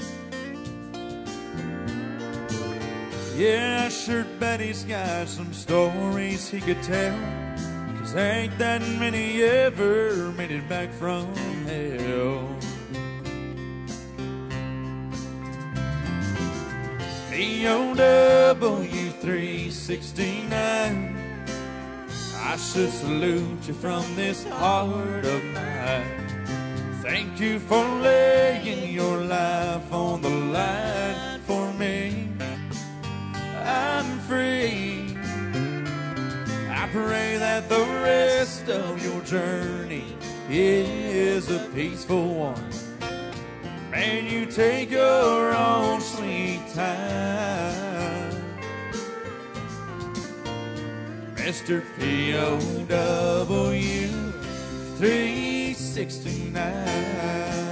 Yeah, I sure bet he's got some stories he could tell, 'cause ain't that many ever made it back from hell. POW 369, I should salute you from this heart of mine. Thank you for laying your life on the line for me. I'm free. I pray that the rest of your journey is a peaceful one. Man, you take your own sweet time. Mr. P.O.W. 369.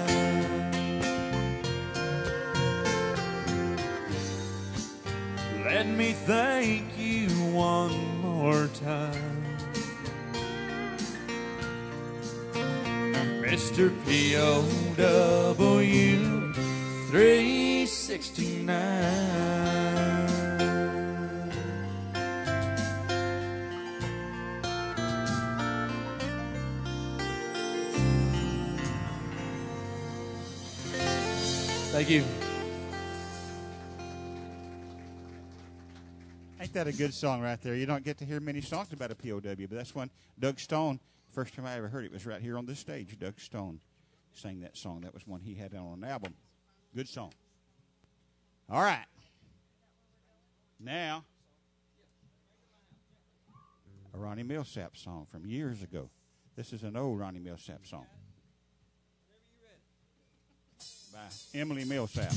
Let me thank you one more time. Mr. P.O.W. 369. Thank you. Ain't that a good song right there? You don't get to hear many songs about a POW, but that's one. Doug Stone, first time I ever heard it was right here on this stage. Doug Stone sang that song. That was one he had on an album. Good song. All right. Now, a Ronnie Millsap song from years ago. This is an old Ronnie Millsap song by Emily Millsap.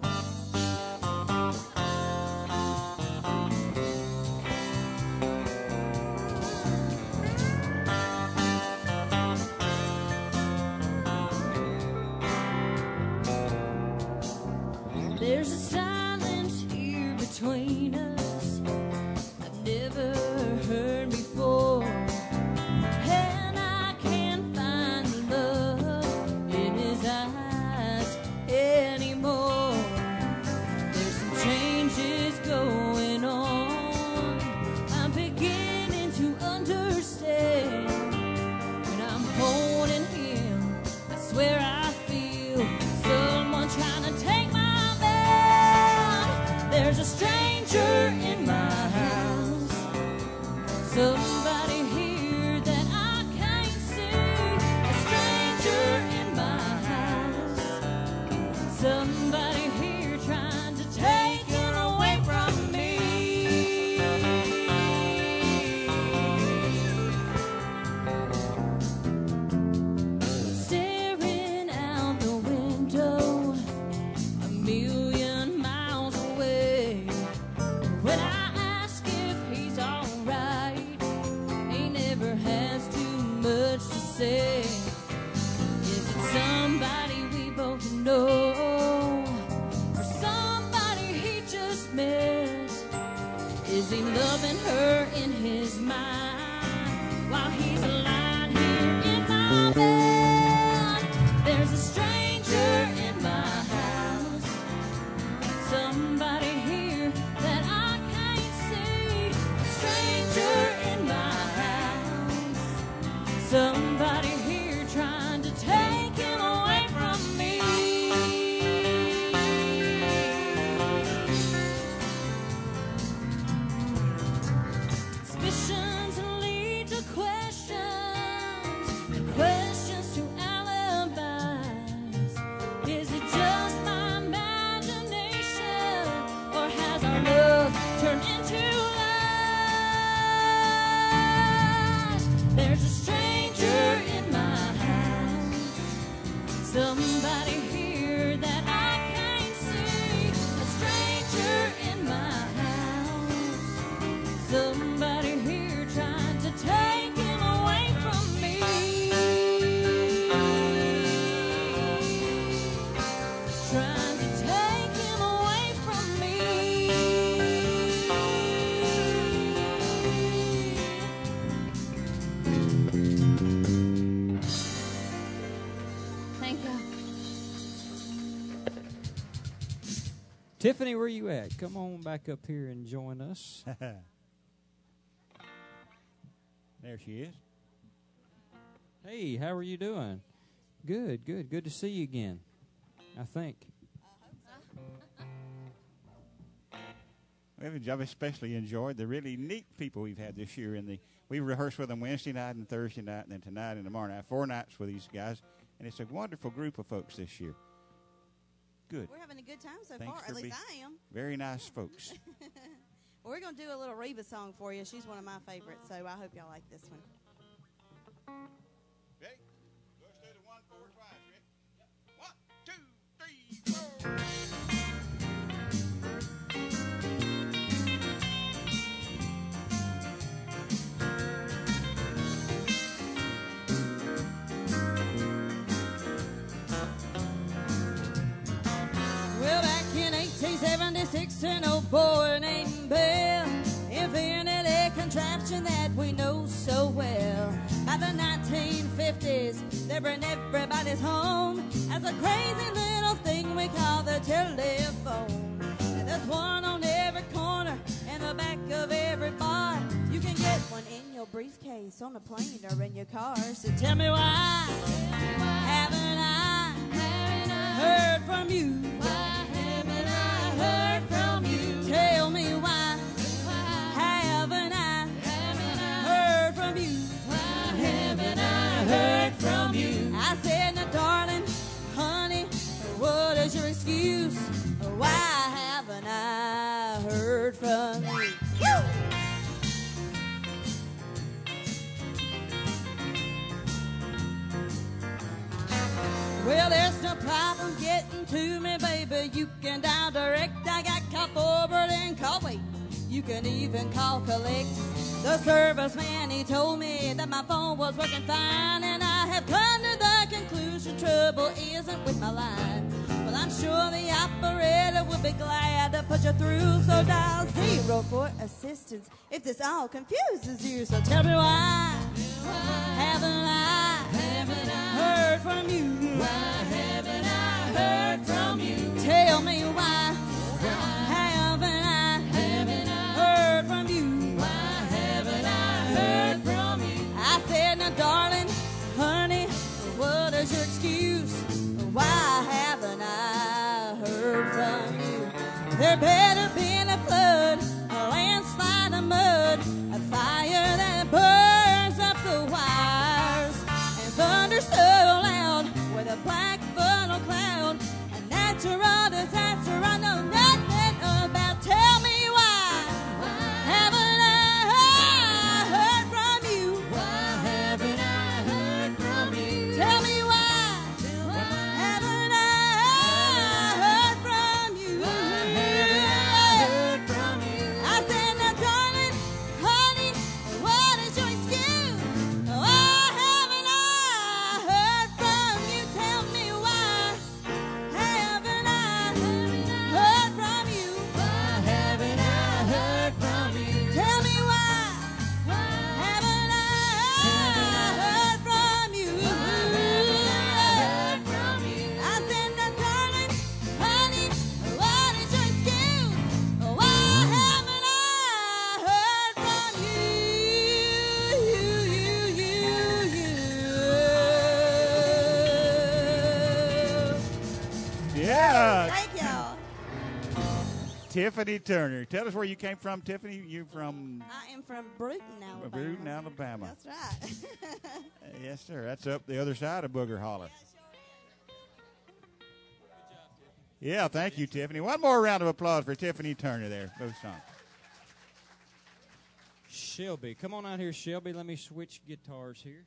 There's a silence here between us I've never heard before, and I can't find the love in his eyes anymore. There's some changes going on I'm beginning to understand. When I'm holding him, I swear I feel someone trying to take my. There's a stranger in my house, somebody here that I can't see. A stranger in my house, somebody here trying to take him away from me. Staring out the window, a million miles away. When I ask if he's alright, he never has too much to say. Is it somebody we both know, or somebody he just met? Is he loving her in his mind while he's lying here in my bed? There's a stranger in my house, somebody here that I can't see. A stranger in my house, somebody here trying to take him away from me. Suspicions lead to questions, and questions to alibis. Is it just my imagination, or has our love turned into lies? There's a stranger in my house, somebody here that I can't see. A stranger in my house, somebody here trying to take him away from me. Trying to take him away from me. Thank you. Tiffany, where you at? Come on back up here and join us. There she is. Hey, how are you doing? Good, good. Good to see you again, I think. I've especially enjoyed the really neat people we've had this year. We rehearsed with them Wednesday night and Thursday night, and then tonight and tomorrow night. 4 nights with these guys. And it's a wonderful group of folks this year. Good. We're having a good time so Thanks far. for At least being I am. Very nice folks. Well, we're going to do a little Reba song for you. She's one of my favorites, so I hope y'all like this one. Ready? Let's do the 1, 4 twice. Ready? 1, 2, 3, 4. Well, back in 1876, an old boy named Bill invented a contraption that we know so well. By the 1950s, they were in everybody's home as a crazy little thing we call the telephone. And there's one on every corner and the back of every bar. You can get one in your briefcase, on a plane, or in your car. So tell me why haven't I heard from you? Why haven't I heard from you? Tell me why haven't I heard from you? Why haven't I heard from you? I said, now, darling, honey, what is your excuse? Why haven't I heard from you? Woo! Well, there's no problem getting to me, baby. You can dial direct. I got call forward and call wait. You can even call collect. The serviceman, he told me that my phone was working fine, and I have come to the conclusion trouble isn't with my line. Well, I'm sure the operator would be glad to put you through, so dial 0 for assistance if this all confuses you. So tell me why haven't I heard from you? Why haven't I heard from you? Tell me why haven't I heard from you? Why haven't I heard from you? I said, now, darling, honey, what is your excuse? Why haven't I heard from you? There better be a flood, a landslide of mud, a fire that burns up the wires, and thunder so loud with a black funnel cloud, a natural disaster I know nothing about. Tell me why haven't I heard from you? Why haven't I heard from you? Tell me why haven't I heard from you? Why haven't I heard from you? I said, now, darling, honey, what is your excuse? Why haven't I heard from you? Tell me why haven't I heard from you? Why haven't I heard from you? Tell me why haven't I heard from you? I said, now, darling, honey, what is your excuse? Why haven't I heard from you? Yeah. Thank y'all. Tiffany Turner. Tell us where you came from, Tiffany. You from I am from Bruton, Alabama. Bruton, Alabama. That's right. Yes, sir. That's up the other side of Booger Holler. Yeah, thank you, Tiffany. One more round of applause for Tiffany Turner there. Both songs. Shelby, come on out here, Shelby. Let me switch guitars here.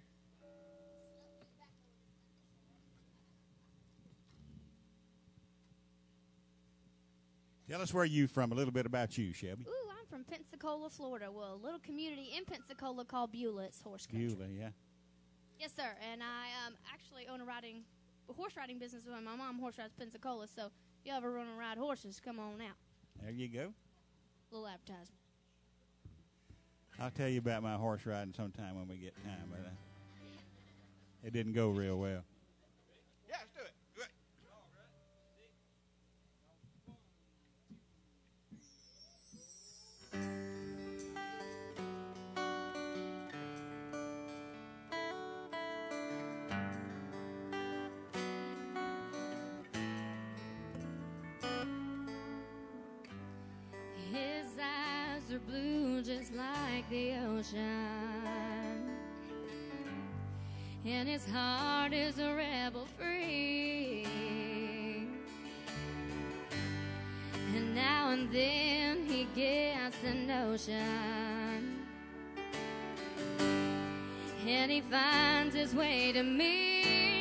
Tell us where you from, a little bit about you, Shelby. Ooh, I'm from Pensacola, Florida. Well, a little community in Pensacola called Beulah. It's horse country. Beulah, yeah. Yes, sir. And I actually own a horse riding business with my mom. Horse rides Pensacola. So if you ever run and ride horses, come on out. There you go. Little advertisement. I'll tell you about my horse riding sometime when we get time, but it didn't go real well. Yeah, let's do it. Do it. His eyes are blue just like the ocean. and his heart is a rebel free. And now and then he gets a notion, and he finds his way to me.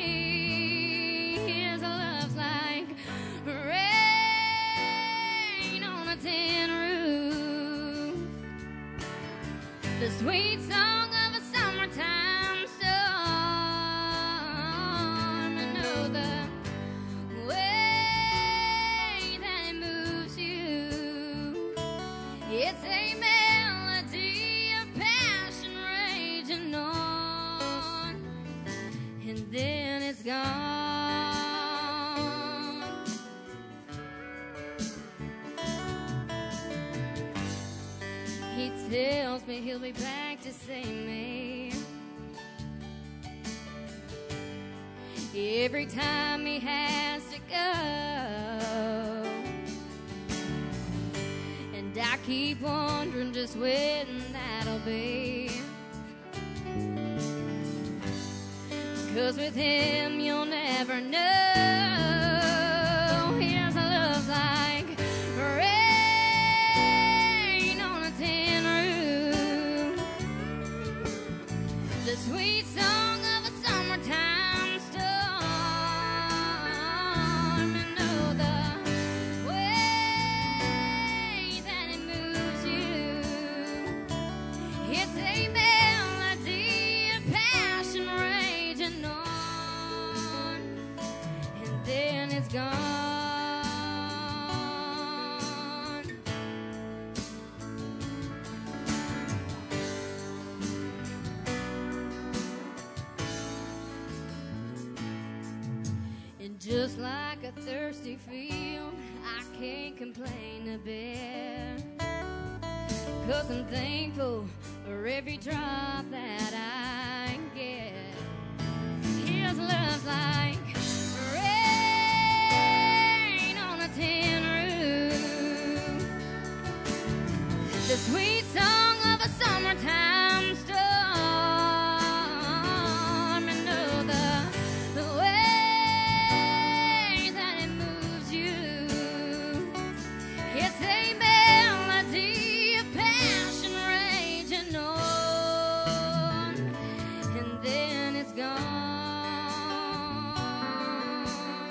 His love's like rain on a tin roof, the sweet song of a summertime storm. I know the way that it moves you. It's a melody of passion raging on, and then it's gone. He tells me he'll be back to see me. Every time he has to go, and I keep wondering just when that'll be. 'Cause with him you'll never know. His love's like rain on a tin roof, the sweet song of a summertime storm. And know the way that it moves you. It's a melody of passion raging on, and then it's gone. And just like a thirsty field, I can't complain a bit, 'cause I'm thankful for every drop that I get. His love's like rain on a tin roof, the sweet song of a summertime storm. And know the way that it moves you. It's a melody of passion raging on, and then it's gone.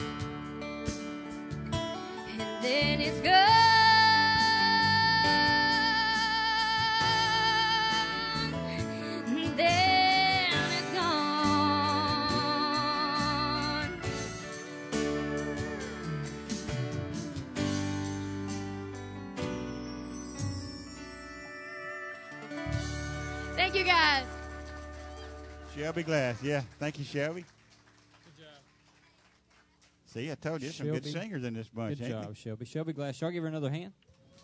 And then it's gone. And then it's gone. Thank you, guys. Shelby Glass, yeah. Thank you, Shelby. Good job. See, I told you, there's some good Shelby. singers in this bunch. Good ain't job, Shelby. Shelby Glass. Y'all give her another hand.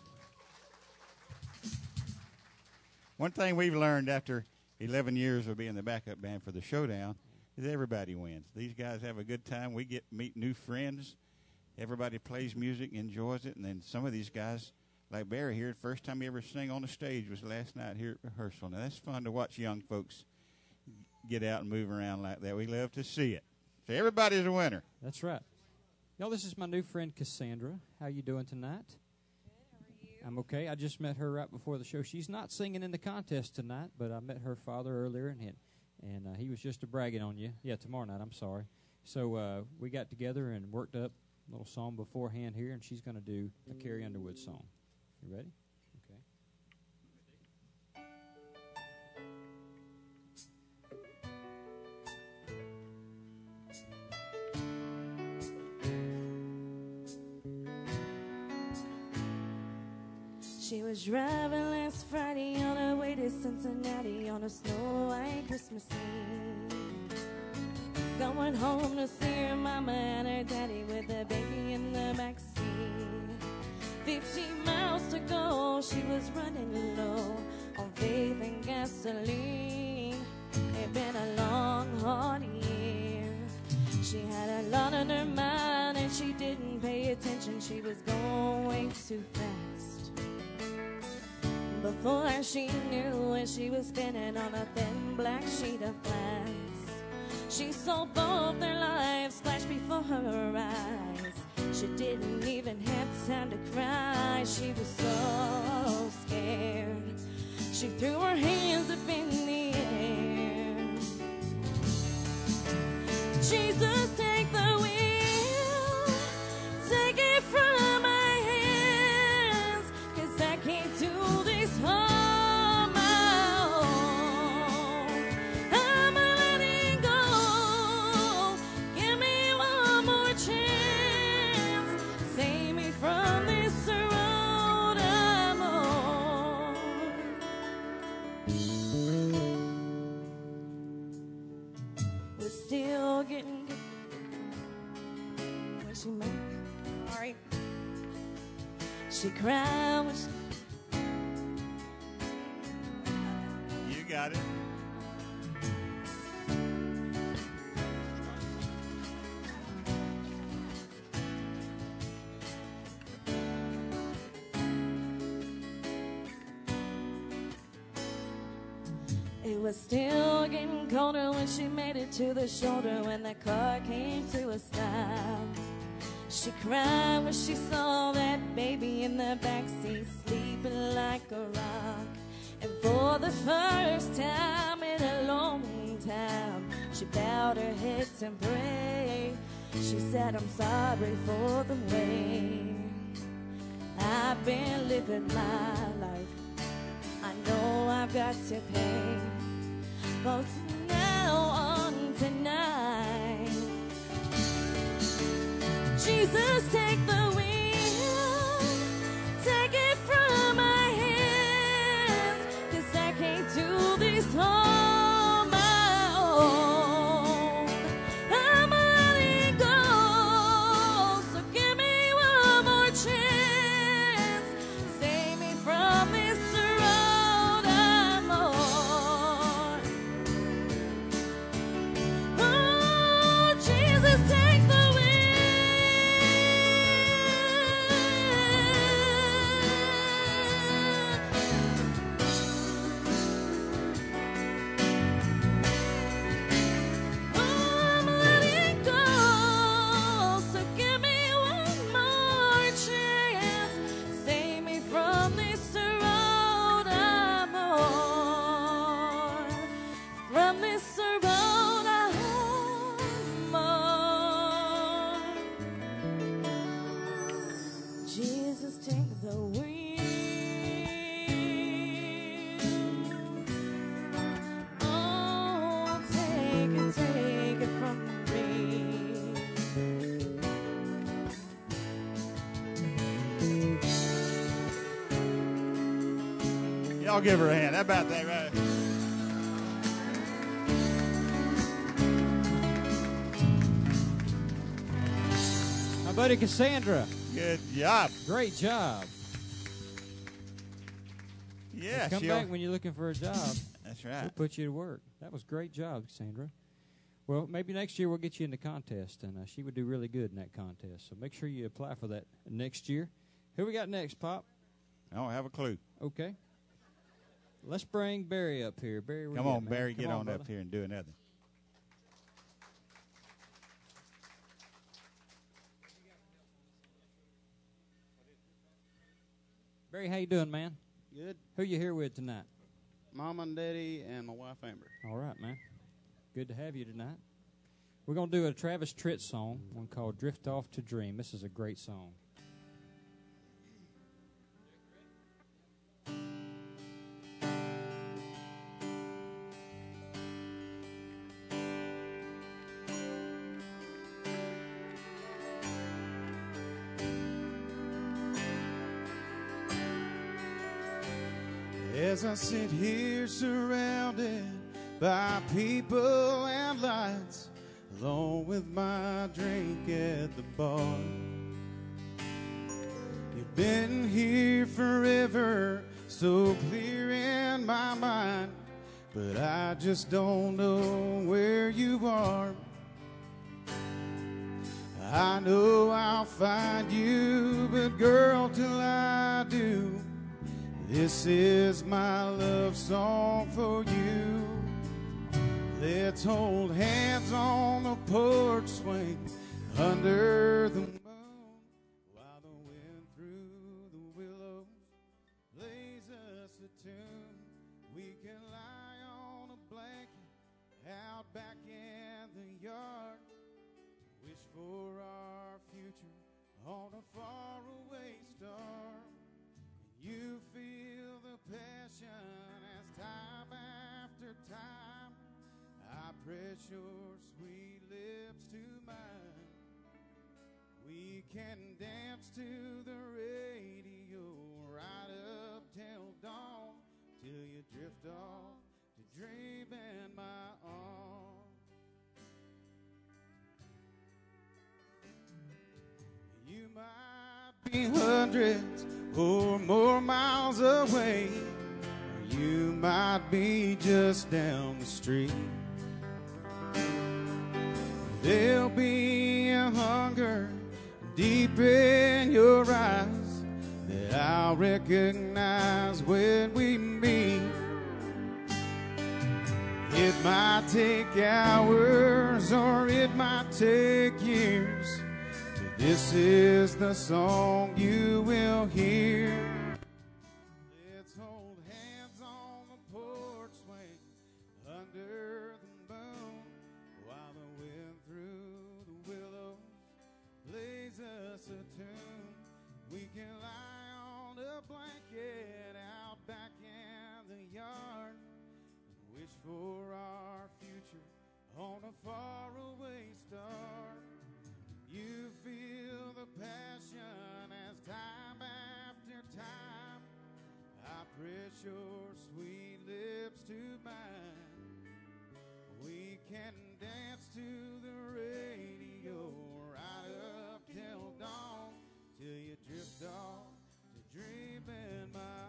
One thing we've learned after 11 years of being the backup band for the Showdown is everybody wins. These guys have a good time. We get meet new friends. Everybody plays music, enjoys it, and then some of these guys, like Barry here, the first time he ever sang on the stage was last night here at rehearsal. Now, that's fun to watch young folks get out and move around like that. We love to see it. So everybody's a winner. That's right. Y'all, this is my new friend Cassandra. How you doing tonight? I'm okay. I just met her right before the show. She's not singing in the contest tonight, but I met her father earlier, and he was just bragging on you. Yeah, tomorrow night. I'm sorry. So we got together and worked up a little song beforehand here, and she's going to do a Carrie Underwood song. You ready? Okay. She was driving last Friday on her way to Cincinnati on a snow-white Christmas Eve. Going home to see her mama and her daddy with the baby in the backseat. 15 miles to go, she was running low on faith and gasoline. It'd been a long, hard year. She had a lot on her mind and she didn't pay attention. She was going way too fast. Before she knew it, she was spinning on a thin black sheet of glass. She saw both their lives flash before her eyes. She didn't even have time to cry. She was so scared. She threw her hands up in the air. Jesus, take the wheel. Take it from my hands, 'cause I can't do this on my own. I'm letting go. Give me one more chance. Save me from this road I'm on. We're still getting good. When she made sorry. She cried when she You got it. It was still getting colder when she made it to the shoulder when the car came to a stop. She cried when she saw that baby in the backseat sleeping like a rock. And for the first time in a long time, she bowed her head and prayed. She said, I'm sorry for the way I've been living my life. I know I've got to pay, but from now on tonight, Jesus, take the wheel. Take it from my hands, 'cause I can't do this on my own. I'm letting go, so give me one more chance. Save me from this road I'm on. Oh, Jesus, take the wheel. I'm letting go, so give me one more chance. Save me from this road I'm on. From this road I'm on. Jesus, take the wheel. Oh, take it from me. Y'all give her a hand. How about that, right? My buddy Cassandra. Good job. Great job. Yeah, Come back when you're looking for a job. That's right. We'll put you to work. That was a great job, Cassandra. Well, maybe next year we'll get you in the contest, and she would do really good in that contest. So make sure you apply for that next year. Who we got next, Pop? I don't have a clue. Okay. Let's bring Barry up here. Barry, where Come you on, at, man? Barry, Come get on brother. up here and do another. Barry, how you doing, man? Good. Who you here with tonight? Mom and Daddy and my wife Amber. All right, man. Good to have you tonight. We're going to do a Travis Tritt song, one called Drift Off to Dream. This is a great song. As I sit here surrounded by people and lights, alone with my drink at the bar. You've been here forever, so clear in my mind, but I just don't know where you are. I know I'll find you, but girl, till I do, this is my love song for you. Let's hold hands on the porch swing under the moon while the wind through the willows plays us a tune. We can lie on a blanket out back in the yard, wish for our future on a faraway star. You feel the passion as time after time I press your sweet lips to mine. We can dance to the radio right up till dawn, till you drift off to dream in my arms. You might be hundreds or more miles away, or you might be just down the street. There'll be a hunger deep in your eyes that I'll recognize when we meet. It might take hours or it might take years, but this is the song you will hear. Let's hold hands on the porch swing under the moon while the wind through the willows plays us a tune. We can lie on a blanket out back in the yard and wish for our future on a faraway star. You feel the passion as time after time I press your sweet lips to mine. We can dance to the radio right up till dawn, till you drift off to dream in my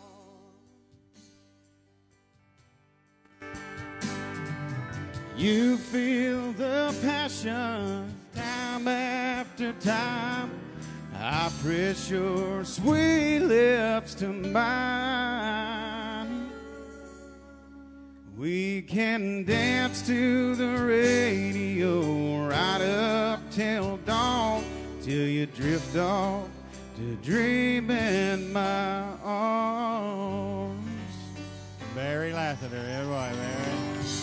arms. You feel the passion time after time I press your sweet lips to mine. We can dance to the radio right up till dawn, till you drift off to dream in my arms. Barry Lassiter, everybody, Barry.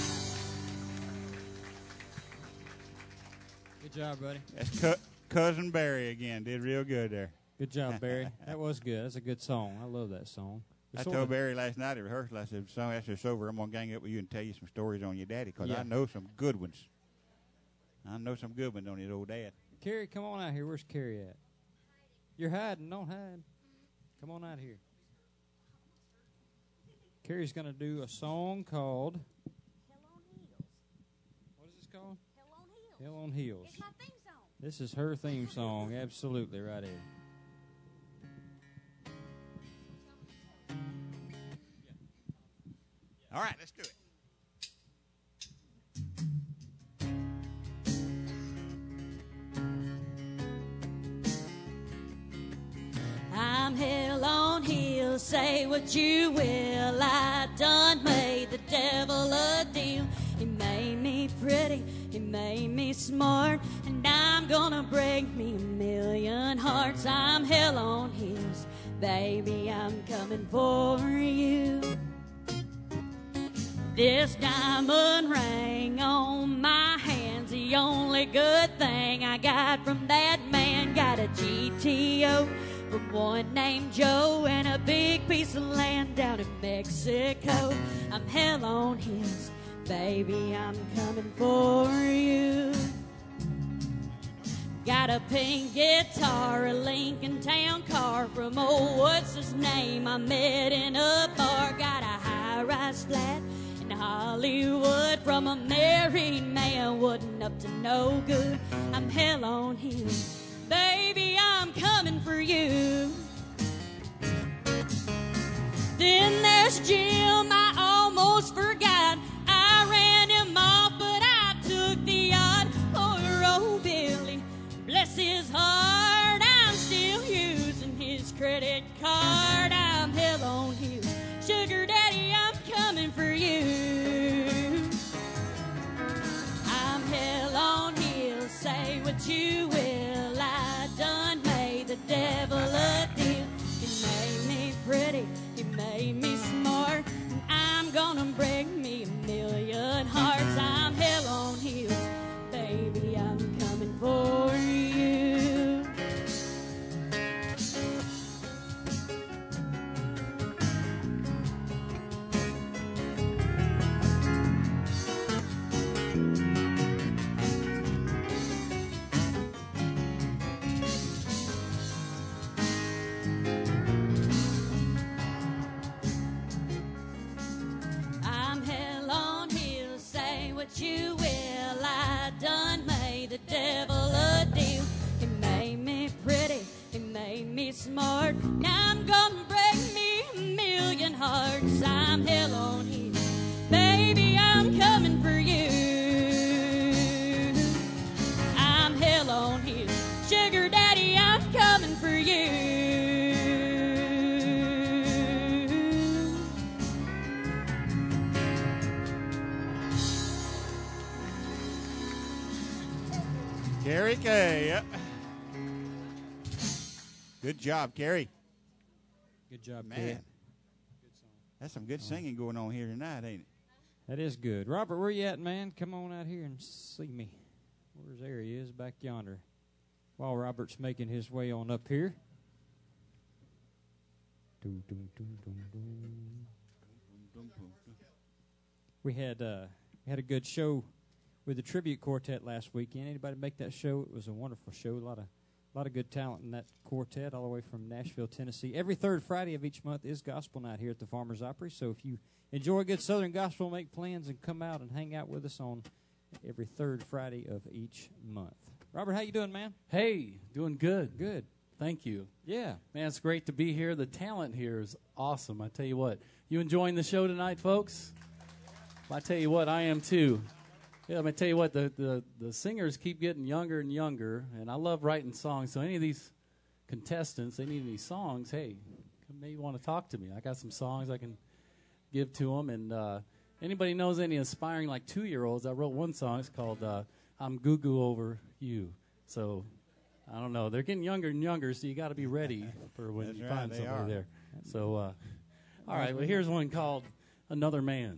Good job, buddy. That's Cousin Barry again. Did real good there. Good job, Barry. That was good. That's a good song. I love that song. I told Barry last night at rehearsal, I said, "Son, after it's over, I'm going to gang up with you and tell you some stories on your daddy, because I know some good ones. I know some good ones on his old dad." Carrie, come on out here. Where's Carrie at? You're hiding. Don't hide. Come on out here. Carrie's going to do a song called... Hell on Heels. What is this called? Hell on Heels. Hell on Heels. It's my theme song. This is her theme song. Absolutely right here. All right, let's do it. I'm hell on heels, say what you will. I done made the devil a deal. He made me pretty, he made me smart, and I'm gonna break me a million hearts. I'm hell on heels, baby, I'm coming for you. This diamond ring on my hand's the only good thing I got from that man. Got a GTO from one named Joe and a big piece of land down in Mexico. I'm hell on heels, baby, I'm coming for you. Got a pink guitar, a Lincoln Town car from old what's his name I met in a bar. Got a high-rise flat in Hollywood from a married man, wasn't up to no good. I'm hell on heels, baby, I'm coming for you. Then there's Jim, I almost forgot. I ran him off, but I took the odd. Poor old Billy, bless his heart, I'm still using his credit card. I'm hell on heels, sugar daddy, I'm coming for you. I'm hell on hill, say what you will. I done made the devil a deal. He made me pretty, he made me smart. Now I'm gonna break me a million hearts. I'm hell on hill, baby, I'm coming for you. I'm hell on hill, sugar daddy, I'm coming for you. Carrie Kay. Yep. Good job, Carrie. Good job, man. Carrie. That's some good singing going on here tonight, ain't it? That is good. Robert, where you at, man? Come on out here and see me. There he is, back yonder. While Robert's making his way on up here. We had a good show with the tribute quartet last weekend. Anybody make that show? It was a wonderful show. A lot of good talent in that quartet, all the way from Nashville, Tennessee. Every third Friday of each month is gospel night here at the Farmers Opry. So if you enjoy good Southern gospel, make plans and come out and hang out with us on every third Friday of each month. Robert, how you doing, man? Hey, doing good. Good. Thank you. Yeah. Man, it's great to be here. The talent here is awesome. I tell you what. You enjoying the show tonight, folks? I tell you what, I am too. Yeah, I'm going to tell you what, the singers keep getting younger and younger, and I love writing songs. So any of these contestants, they need any songs, hey, maybe want to talk to me. I got some songs I can give to them. And anybody knows any aspiring, like, 2-year-olds, I wrote one song. It's called I'm Goo Goo Over You. So, I don't know. They're getting younger and younger, so you got to be ready for when That's you right, find they somebody are. there. So, all right, well, here's one called Another Man.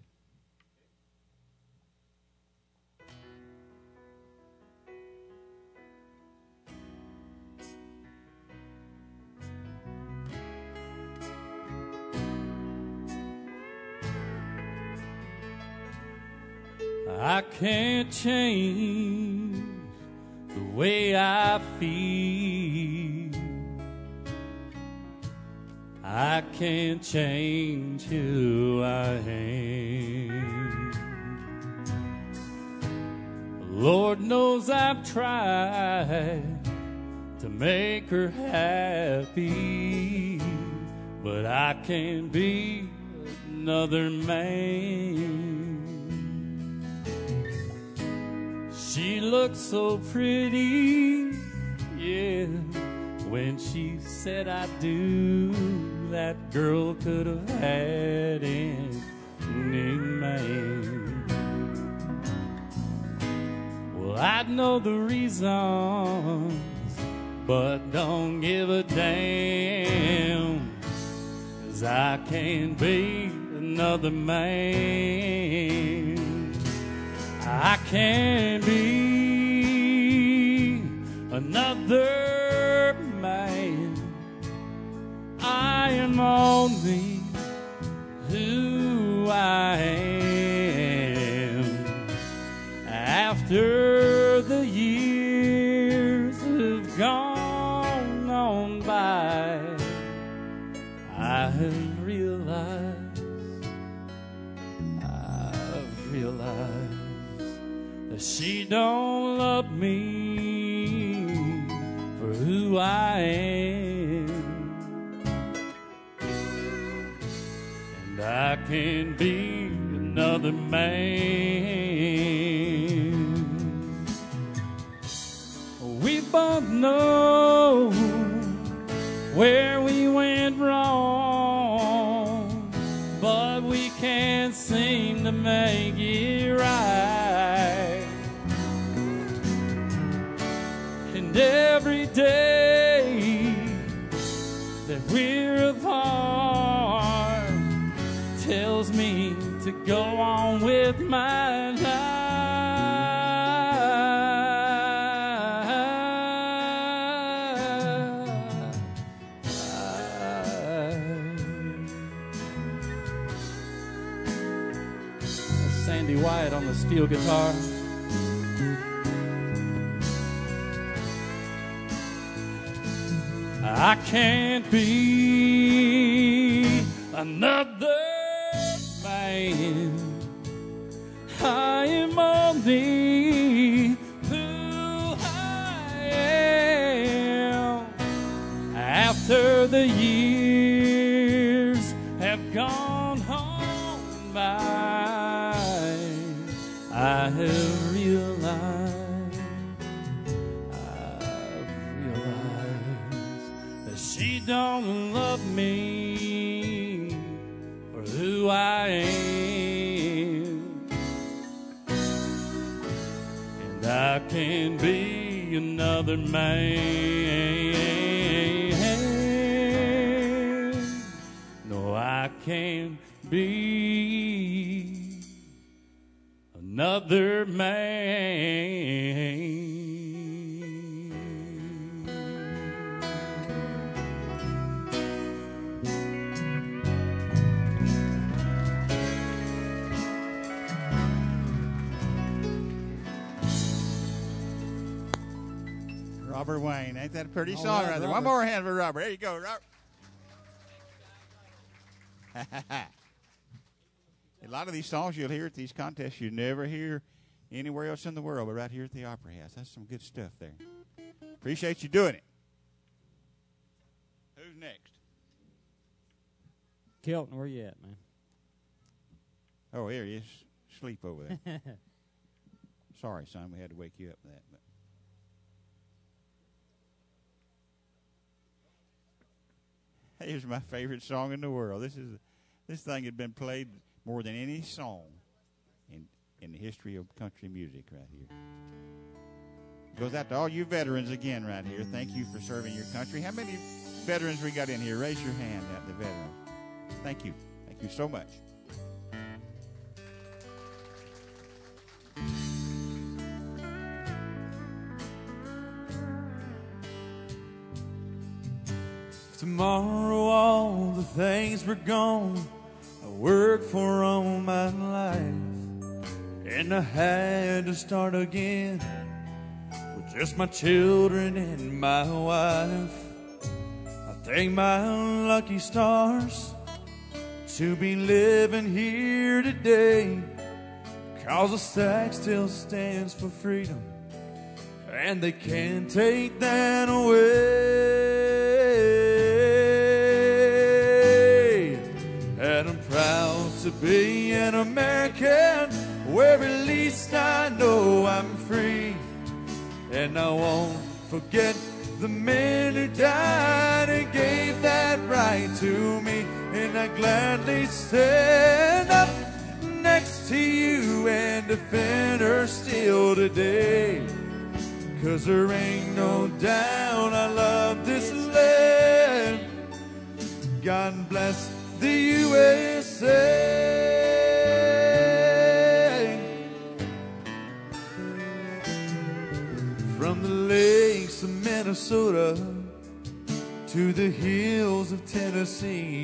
I can't change the way I feel. I can't change who I am. Lord knows I've tried to make her happy, but I can't be another man. She looks so pretty, yeah. When she said I do, that girl could have had any man. Well, I'd know the reasons, but don't give a damn, 'cause I can't be another man. I can't be another man. I am only who I am. After the years have gone on by, I have realized that she don't love me for who I am. And I can't be another man. We both know where we went wrong, but we can't seem to make it right. And every day that we're apart tells me to go on with my life. Sandy Wyatt on the steel guitar. I can't be another man. I am only who I am. After the years have gone on by, I have realized that she don't love me for who I am, and I can be another man. No, I can't be another man. Robert Wayne. Ain't that a pretty All song right, right there? Robert. One more hand for Robert. There you go, Robert. A lot of these songs you'll hear at these contests you never hear anywhere else in the world, but right here at the Opry House. That's some good stuff there. Appreciate you doing it. Who's next? Kelton, where you at, man? Oh, here he is. Sleep over there. Sorry, son. We had to wake you up for that. But. Here's my favorite song in the world. This thing had been played more than any song in the history of country music right here. Goes out to all you veterans again right here. Thank you for serving your country. How many veterans we got in here? Raise your hand at the veterans. Thank you. Thank you so much. Tomorrow all the things were gone I worked for all my life, and I had to start again with just my children and my wife. I thank my lucky stars to be living here today, 'cause the flag still stands for freedom, and they can't take that away. And I'm proud to be an American, where at least I know I'm free. And I won't forget the men who died and gave that right to me. And I gladly stand up next to you and defend her still today. 'Cause there ain't no doubt I love this land. God bless the USA. From the lakes of Minnesota to the hills of Tennessee,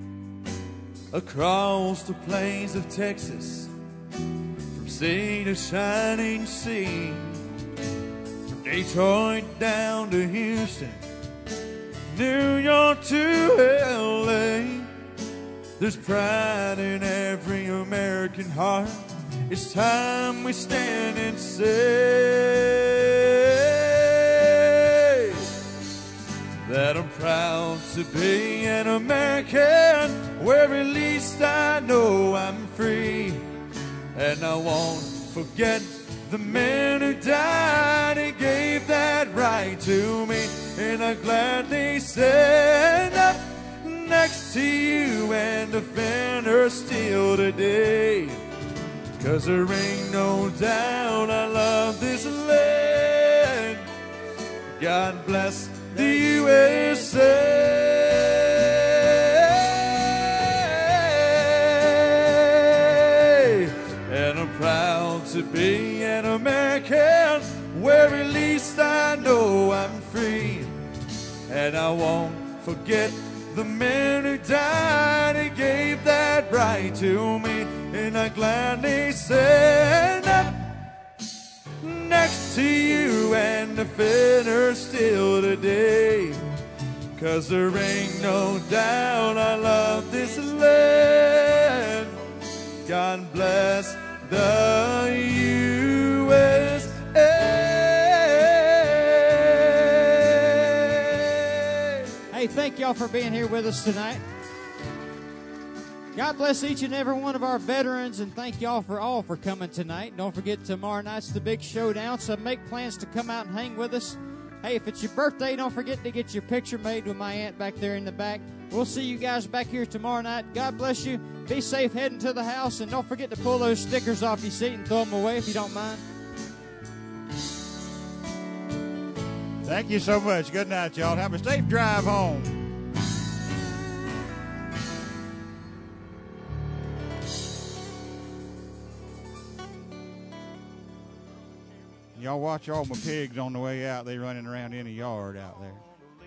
across the plains of Texas, from sea to shining sea, from Detroit down to Houston, New York to LA. There's pride in every American heart. It's time we stand and say that I'm proud to be an American, where at least I know I'm free. And I won't forget the men who died and gave that right to me. And I gladly stand up next to you and defend her still today. 'Cause there ain't no doubt I love this land. God bless the USA. And I'm proud to be an American, where at least I know I'm free. And I won't forget the men who died and gave that right to me. And I gladly stand up next to you and defend her still today. 'cause there ain't no doubt I love this land. God bless the USA. Hey, thank y'all for being here with us tonight. God bless each and every one of our veterans, and thank y'all for coming tonight. Don't forget, tomorrow night's the big showdown, so make plans to come out and hang with us. Hey, if it's your birthday, don't forget to get your picture made with my aunt back there in the back. We'll see you guys back here tomorrow night. God bless you. Be safe heading to the house, and don't forget to pull those stickers off your seat and throw them away if you don't mind. Thank you so much. Good night, y'all. Have a safe drive home. Y'all watch all my pigs on the way out. They running around in the yard out there.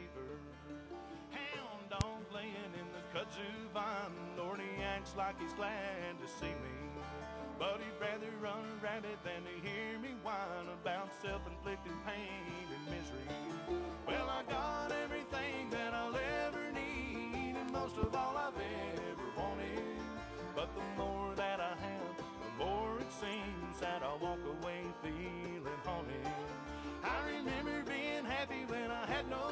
Hound dog laying in the kudzu vine. Lord, he acts like he's glad to see me. But he'd rather run a rabbit than to hear me whine about self-inflicted pain and misery. Well, I got everything that I'll ever need, and most of all I've ever wanted. But the more that I have, the more it seems that I walk away feeling haunted. I remember being happy when I had no